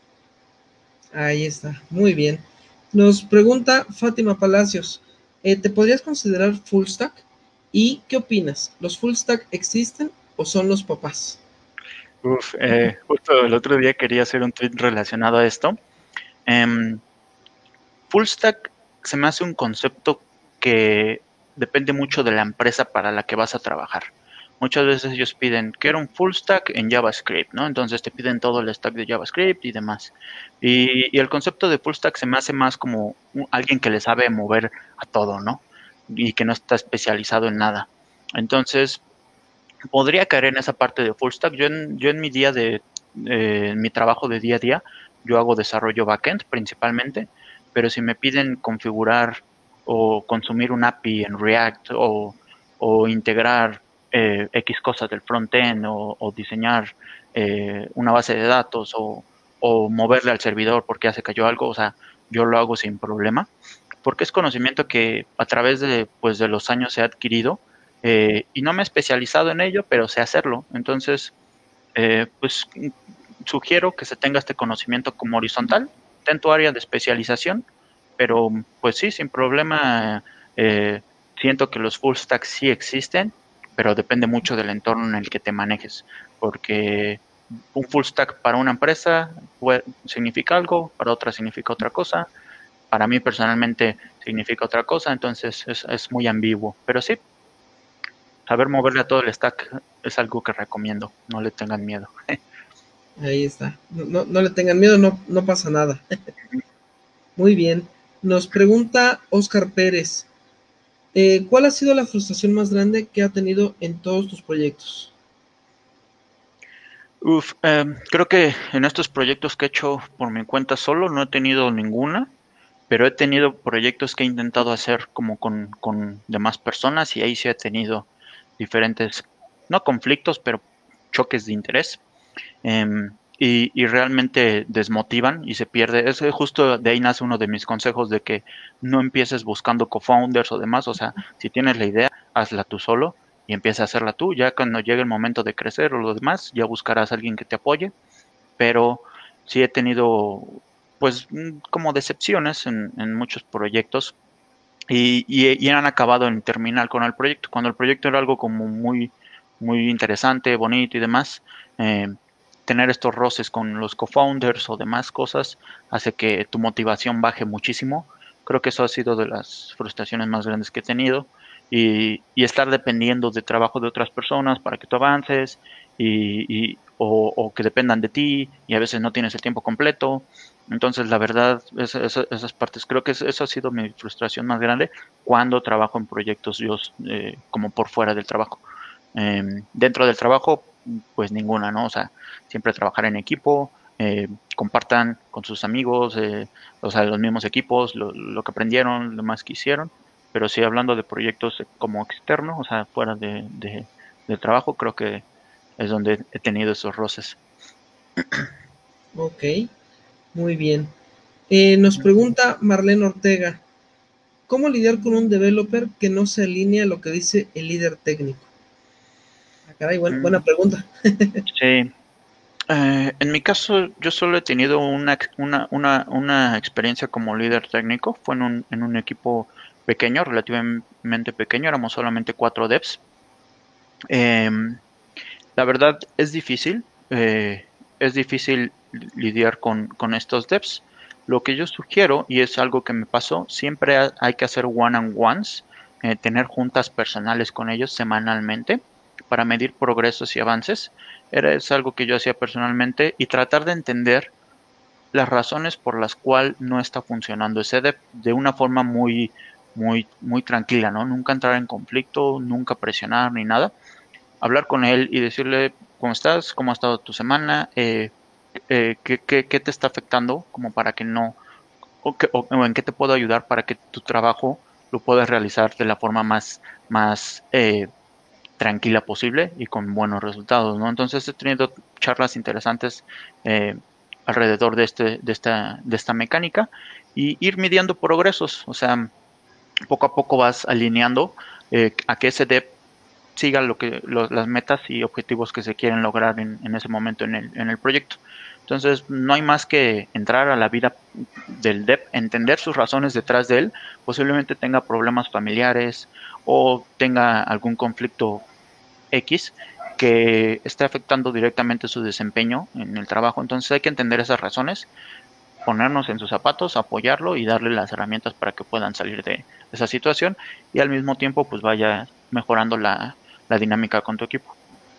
Ahí está, muy bien. Nos pregunta Fátima Palacios, ¿te podrías considerar full stack? ¿Y qué opinas? ¿Los full stack existen o son los papás? Uf, justo el otro día quería hacer un tweet relacionado a esto. Em, Full stack se me hace un concepto que depende mucho de la empresa para la que vas a trabajar. Muchas veces ellos piden, quiero un full stack en JavaScript, ¿no? Entonces te piden todo el stack de JavaScript y demás. Y el concepto de full stack se me hace más como alguien que le sabe mover a todo, ¿no? Y que no está especializado en nada. Entonces, podría caer en esa parte de full stack. Yo en mi en mi trabajo de día a día, yo hago desarrollo backend principalmente, pero si me piden configurar o consumir un API en React o integrar X cosas del frontend o diseñar una base de datos o moverle al servidor porque ya se cayó algo, o sea, yo lo hago sin problema, porque es conocimiento que a través de, pues, de los años he adquirido, y no me he especializado en ello, pero sé hacerlo. Entonces, pues sugiero que se tenga este conocimiento como horizontal, en tu área de especialización, pero pues sí, sin problema. Siento que los full stacks sí existen, pero depende mucho del entorno en el que te manejes, porque un full stack para una empresa significa algo, para otra significa otra cosa, para mí personalmente significa otra cosa, entonces es muy ambiguo, pero sí, saber moverle a todo el stack es algo que recomiendo, no le tengan miedo. Ahí está. No le tengan miedo, no pasa nada. Muy bien. Nos pregunta Oscar Pérez, ¿cuál ha sido la frustración más grande que ha tenido en todos tus proyectos? Creo que en estos proyectos que he hecho por mi cuenta solo no he tenido ninguna, pero he tenido proyectos que he intentado hacer como con demás personas y ahí sí he tenido diferentes, no conflictos, pero choques de interés. y realmente desmotivan y se pierde. Es justo de ahí nace uno de mis consejos de que no empieces buscando co-founders o demás. O sea, si tienes la idea, hazla tú solo y empieza a hacerla tú. Ya cuando llegue el momento de crecer o lo demás, ya buscarás a alguien que te apoye. Pero sí he tenido, pues, como decepciones en muchos proyectos y han acabado en terminar con el proyecto. Cuando el proyecto era algo como muy interesante, bonito y demás, eh, tener estos roces con los co-founders o demás cosas hace que tu motivación baje muchísimo. Creo que eso ha sido de las frustraciones más grandes que he tenido y estar dependiendo de trabajo de otras personas para que tú avances o que dependan de ti y a veces no tienes el tiempo completo. Entonces, la verdad, esas partes, creo que eso ha sido mi frustración más grande cuando trabajo en proyectos yo como por fuera del trabajo. Dentro del trabajo, pues ninguna, ¿no? O sea, siempre trabajar en equipo, compartan con sus amigos, o sea, los mismos equipos, lo que aprendieron, lo más que hicieron. Pero sí, hablando de proyectos como externos, o sea, fuera del trabajo, creo que es donde he tenido esos roces. Ok, muy bien. Nos Ujú. pregunta Marlene Ortega, ¿cómo lidiar con un developer que no se alinea a lo que dice el líder técnico? Ah, caray, buena Mm, pregunta. sí, en mi caso, yo solo he tenido una experiencia como líder técnico. Fue en un equipo pequeño, relativamente pequeño, éramos solamente 4 devs. Em, la verdad es difícil lidiar con estos devs. Lo que yo sugiero, y es algo que me pasó, siempre hay que hacer one-on-ones, tener juntas personales con ellos semanalmente para medir progresos y avances. Es algo que yo hacía personalmente y tratar de entender las razones por las cuales no está funcionando ese dev de una forma muy tranquila, ¿no? Nunca entrar en conflicto, nunca presionar ni nada, hablar con él y decirle cómo estás, cómo ha estado tu semana, qué te está afectando, como para que no, o en qué te puedo ayudar para que tu trabajo lo puedas realizar de la forma más tranquila posible y con buenos resultados, ¿no? Entonces he tenido charlas interesantes eh, alrededor de esta mecánica y ir midiendo progresos, o sea, poco a poco vas alineando a que ese dev siga las metas y objetivos que se quieren lograr en ese momento en el proyecto. Entonces, no hay más que entrar a la vida del dev, entender sus razones detrás de él, posiblemente tenga problemas familiares o tenga algún conflicto X que esté afectando directamente su desempeño en el trabajo. Entonces hay que entender esas razones, ponernos en sus zapatos, apoyarlo y darle las herramientas para que puedan salir de esa situación y al mismo tiempo pues vaya mejorando la dinámica con tu equipo.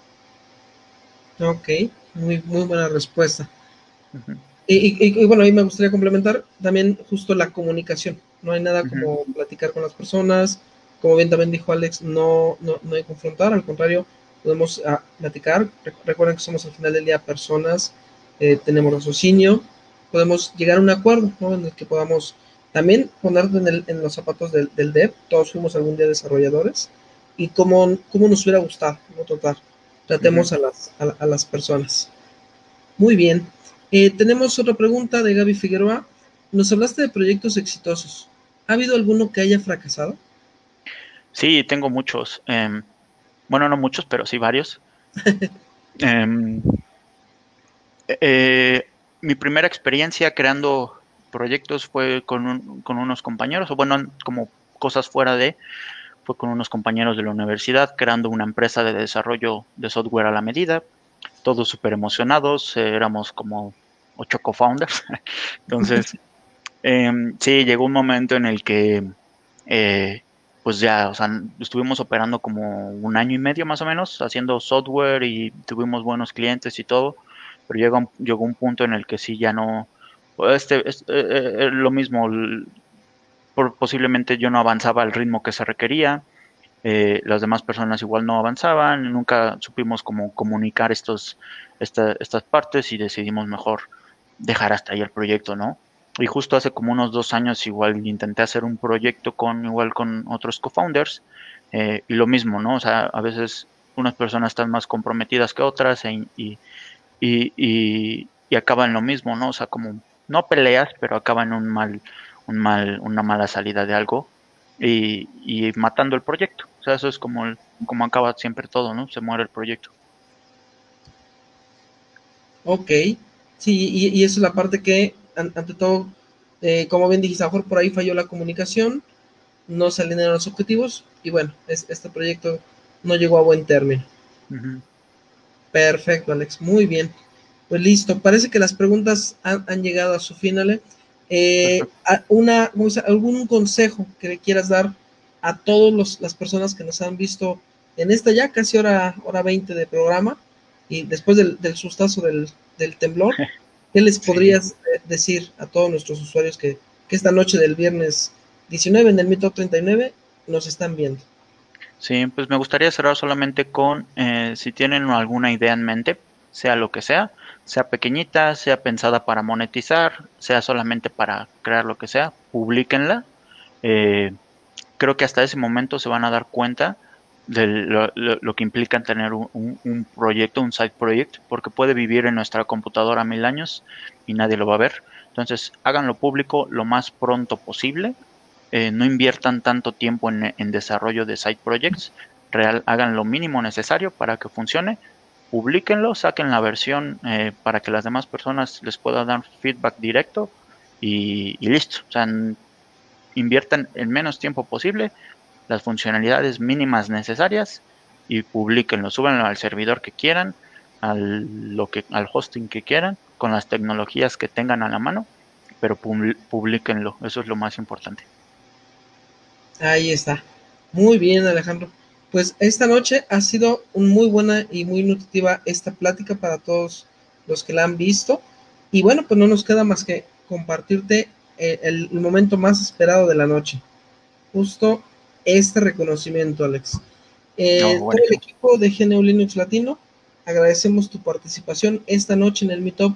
Ok, muy buena respuesta. Ujú, Y bueno, ahí me gustaría complementar también justo la comunicación. No hay nada ujú, como platicar con las personas. Como bien también dijo Alex, no hay confrontar, al contrario, podemos platicar. Recuerden que somos al final del día personas, tenemos raciocinio, podemos llegar a un acuerdo, ¿no? En el que podamos también ponerte en los zapatos del dev. Todos fuimos algún día desarrolladores y cómo nos hubiera gustado, ¿no? Total, ujú. tratemos a las personas. Muy bien. Tenemos otra pregunta de Gaby Figueroa. Nos hablaste de proyectos exitosos. ¿Ha habido alguno que haya fracasado? Sí, tengo muchos. Bueno, no muchos, pero sí varios. Em, Mi primera experiencia creando proyectos fue con unos compañeros, o bueno, como cosas fuera fue con unos compañeros de la universidad creando una empresa de desarrollo de software a la medida, todos súper emocionados, éramos como 8 co-founders. Entonces, sí, llegó un momento en el que, eh, pues ya, o sea, estuvimos operando como un año y medio más o menos, haciendo software y tuvimos buenos clientes y todo, pero llegó un punto en el que sí, ya no, pues, lo mismo, posiblemente yo no avanzaba al ritmo que se requería, las demás personas igual no avanzaban, nunca supimos cómo comunicar estas partes y decidimos mejor dejar hasta ahí el proyecto, ¿no? Y justo hace como unos 2 años igual intenté hacer un proyecto igual con otros co-founders y lo mismo, ¿no? O sea, a veces unas personas están más comprometidas que otras y acaba en lo mismo, ¿no? O sea, como no peleas, pero acaba en una mala salida de algo y matando el proyecto. O sea, eso es como acaba siempre todo, ¿no? Se muere el proyecto. Ok, sí, y esa es la parte que, ante todo, como bien dijiste, a lo mejor por ahí falló la comunicación, no se alinearon los objetivos, y bueno, este proyecto no llegó a buen término. Ujú. Perfecto, Alex, muy bien. Pues listo, parece que las preguntas han llegado a su final. Perfecto. ¿Algún consejo que le quieras dar a todas las personas que nos han visto en esta ya casi hora 20 de programa y después del sustazo del temblor? ¿Qué les Sí. podrías decir a todos nuestros usuarios que esta noche del viernes 19 en el Meetup 39 nos están viendo? Sí, pues me gustaría cerrar solamente con, si tienen alguna idea en mente, sea lo que sea pequeñita, sea pensada para monetizar, sea solamente para crear lo que sea, publíquenla. Eh, Creo que hasta ese momento se van a dar cuenta de lo que implica tener un proyecto, un side project, porque puede vivir en nuestra computadora 1000 años y nadie lo va a ver. Entonces, háganlo público lo más pronto posible. No inviertan tanto tiempo en desarrollo de side projects. Hagan lo mínimo necesario para que funcione. Publíquenlo, saquen la versión para que las demás personas les puedan dar feedback directo y listo. O sea, inviertan el menos tiempo posible las funcionalidades mínimas necesarias y publíquenlo, súbanlo al servidor que quieran, al hosting que quieran, con las tecnologías que tengan a la mano, pero publíquenlo, eso es lo más importante. Ahí está. Muy bien, Alejandro. Pues esta noche ha sido muy buena y muy nutritiva esta plática para todos los que la han visto. Y bueno, pues no nos queda más que compartirte el momento más esperado de la noche. Justo este reconocimiento, Alex. No, Todo el buenísimo. equipo de GNU Linux Latino, agradecemos tu participación esta noche en el Meetup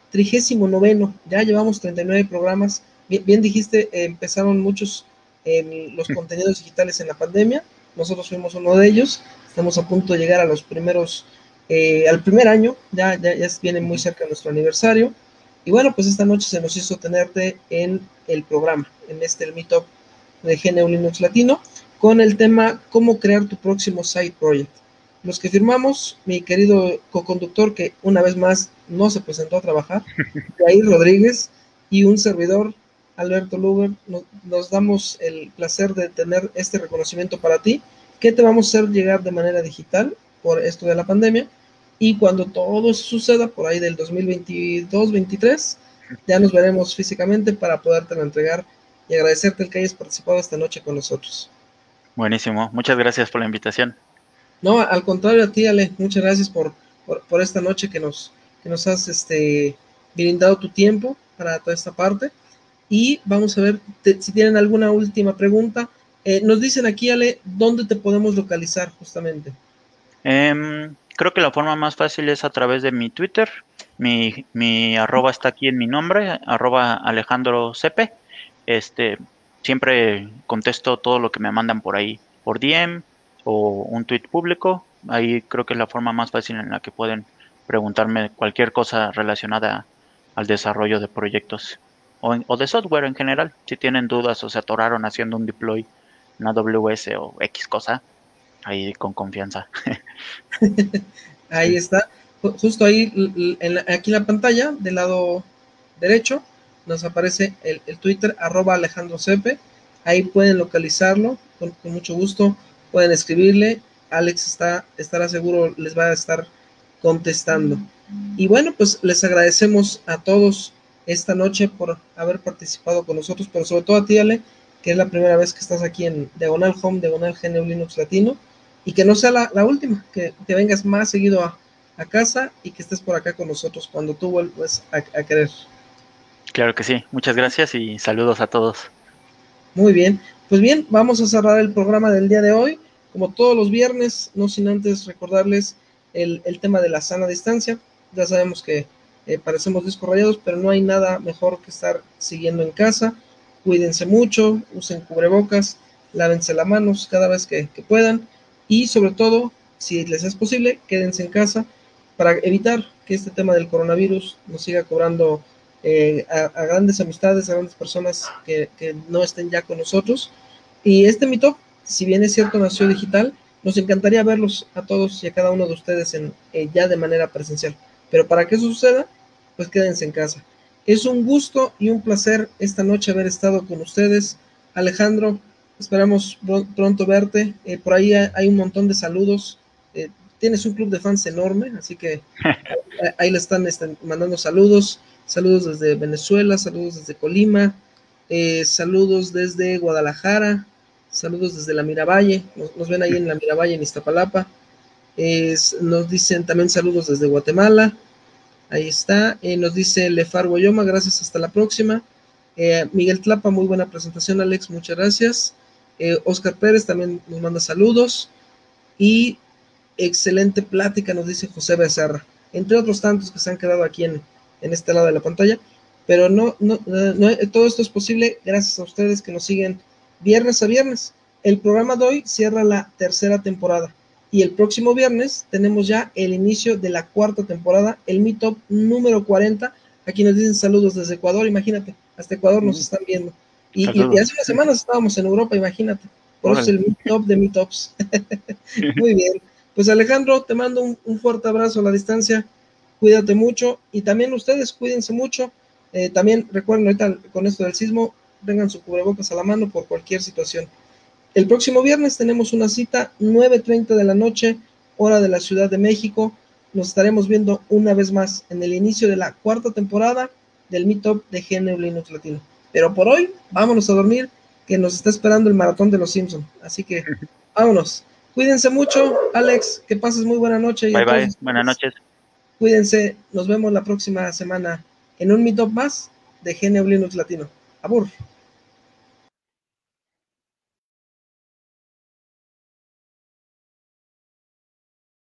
39. Ya llevamos 39 programas. Bien dijiste, empezaron muchos los contenidos digitales en la pandemia. Nosotros fuimos uno de ellos. Estamos a punto de llegar a los primeros, al primer año. Ya viene muy cerca nuestro aniversario. Y bueno, pues esta noche se nos hizo tenerte en el programa, en el Meetup de GNU Linux Latino, con el tema cómo crear tu próximo side project. Los que firmamos, mi querido co-conductor, que una vez más no se presentó a trabajar, Jair Rodríguez, y un servidor, Alberto Luber, nos damos el placer de tener este reconocimiento para ti, que te vamos a hacer llegar de manera digital por esto de la pandemia, y cuando todo suceda, por ahí del 2022-23, ya nos veremos físicamente para poderte entregar y agradecerte el que hayas participado esta noche con nosotros. Buenísimo, muchas gracias por la invitación. No, al contrario a ti, Ale, muchas gracias por esta noche que nos has brindado tu tiempo para toda esta parte. Y vamos a ver si tienen alguna última pregunta. Nos dicen aquí, Ale, ¿dónde te podemos localizar justamente? Creo que la forma más fácil es a través de mi Twitter. Mi arroba está aquí en mi nombre, arroba Alejandro Cepe. Este, siempre contesto todo lo que me mandan por ahí, por DM o un tweet público. Ahí creo que es la forma más fácil en la que pueden preguntarme cualquier cosa relacionada al desarrollo de proyectos o de software en general. Si tienen dudas o se atoraron haciendo un deploy en AWS o X cosa, ahí con confianza. Ahí Sí. está, justo ahí, aquí en la pantalla, del lado derecho, nos aparece el Twitter, arroba Alejandro Cepe. Ahí pueden localizarlo con mucho gusto, pueden escribirle. Alex estará seguro, les va a estar contestando. Y bueno, pues les agradecemos a todos esta noche por haber participado con nosotros, pero sobre todo a ti, Ale, que es la primera vez que estás aquí en Diagonal Home, Diagonal GNU Linux Latino, y que no sea la última, que vengas más seguido a casa y que estés por acá con nosotros cuando tú vuelvas a querer. Claro que sí. Muchas gracias y saludos a todos. Muy bien, pues bien, vamos a cerrar el programa del día de hoy. Como todos los viernes, no sin antes recordarles el tema de la sana distancia. Ya sabemos que parecemos discos rayados, pero no hay nada mejor que estar siguiendo en casa. Cuídense mucho, usen cubrebocas, lávense las manos cada vez que puedan y sobre todo, si les es posible, quédense en casa para evitar que este tema del coronavirus nos siga cobrando a grandes amistades, a grandes personas que no estén ya con nosotros. Y este Meetup, si bien es cierto, nació digital, nos encantaría verlos a todos y a cada uno de ustedes ya de manera presencial. Pero para que eso suceda, pues quédense en casa. Es un gusto y un placer esta noche haber estado con ustedes. Alejandro, esperamos pronto verte. Por ahí hay un montón de saludos. Tienes un club de fans enorme, así que ahí le están mandando saludos. Saludos desde Venezuela, saludos desde Colima, saludos desde Guadalajara, saludos desde la Miravalle. Nos ven ahí en la Miravalle, en Iztapalapa. Nos dicen también saludos desde Guatemala. Ahí está. Nos dice Lefar Guayoma, gracias, hasta la próxima. Miguel Tlapa, muy buena presentación, Alex, muchas gracias. Oscar Pérez también nos manda saludos. Y excelente plática, nos dice José Becerra, entre otros tantos que se han quedado aquí en este lado de la pantalla. Pero no, todo esto es posible gracias a ustedes que nos siguen viernes a viernes. El programa de hoy cierra la tercera temporada. Y el próximo viernes tenemos ya el inicio de la cuarta temporada, el Meetup número 40. Aquí nos dicen saludos desde Ecuador, imagínate, hasta Ecuador nos están viendo. Y hace unas semanas estábamos en Europa, imagínate. Por eso es el Meetup de Meetups. Muy bien. Pues Alejandro, te mando un fuerte abrazo a la distancia. Cuídate mucho y también ustedes cuídense mucho. También recuerden ahorita con esto del sismo, tengan su cubrebocas a la mano por cualquier situación. El próximo viernes tenemos una cita, 9:30 de la noche, hora de la Ciudad de México. Nos estaremos viendo una vez más en el inicio de la cuarta temporada del Meetup de GNU Linux Latino. Pero por hoy, vámonos a dormir, que nos está esperando el maratón de los Simpsons. Así que, vámonos. Cuídense mucho, Alex, que pases muy buena noche. Bye, bye, buenas noches. Cuídense, nos vemos la próxima semana en un Meetup más de GNU Linux Latino. Abur.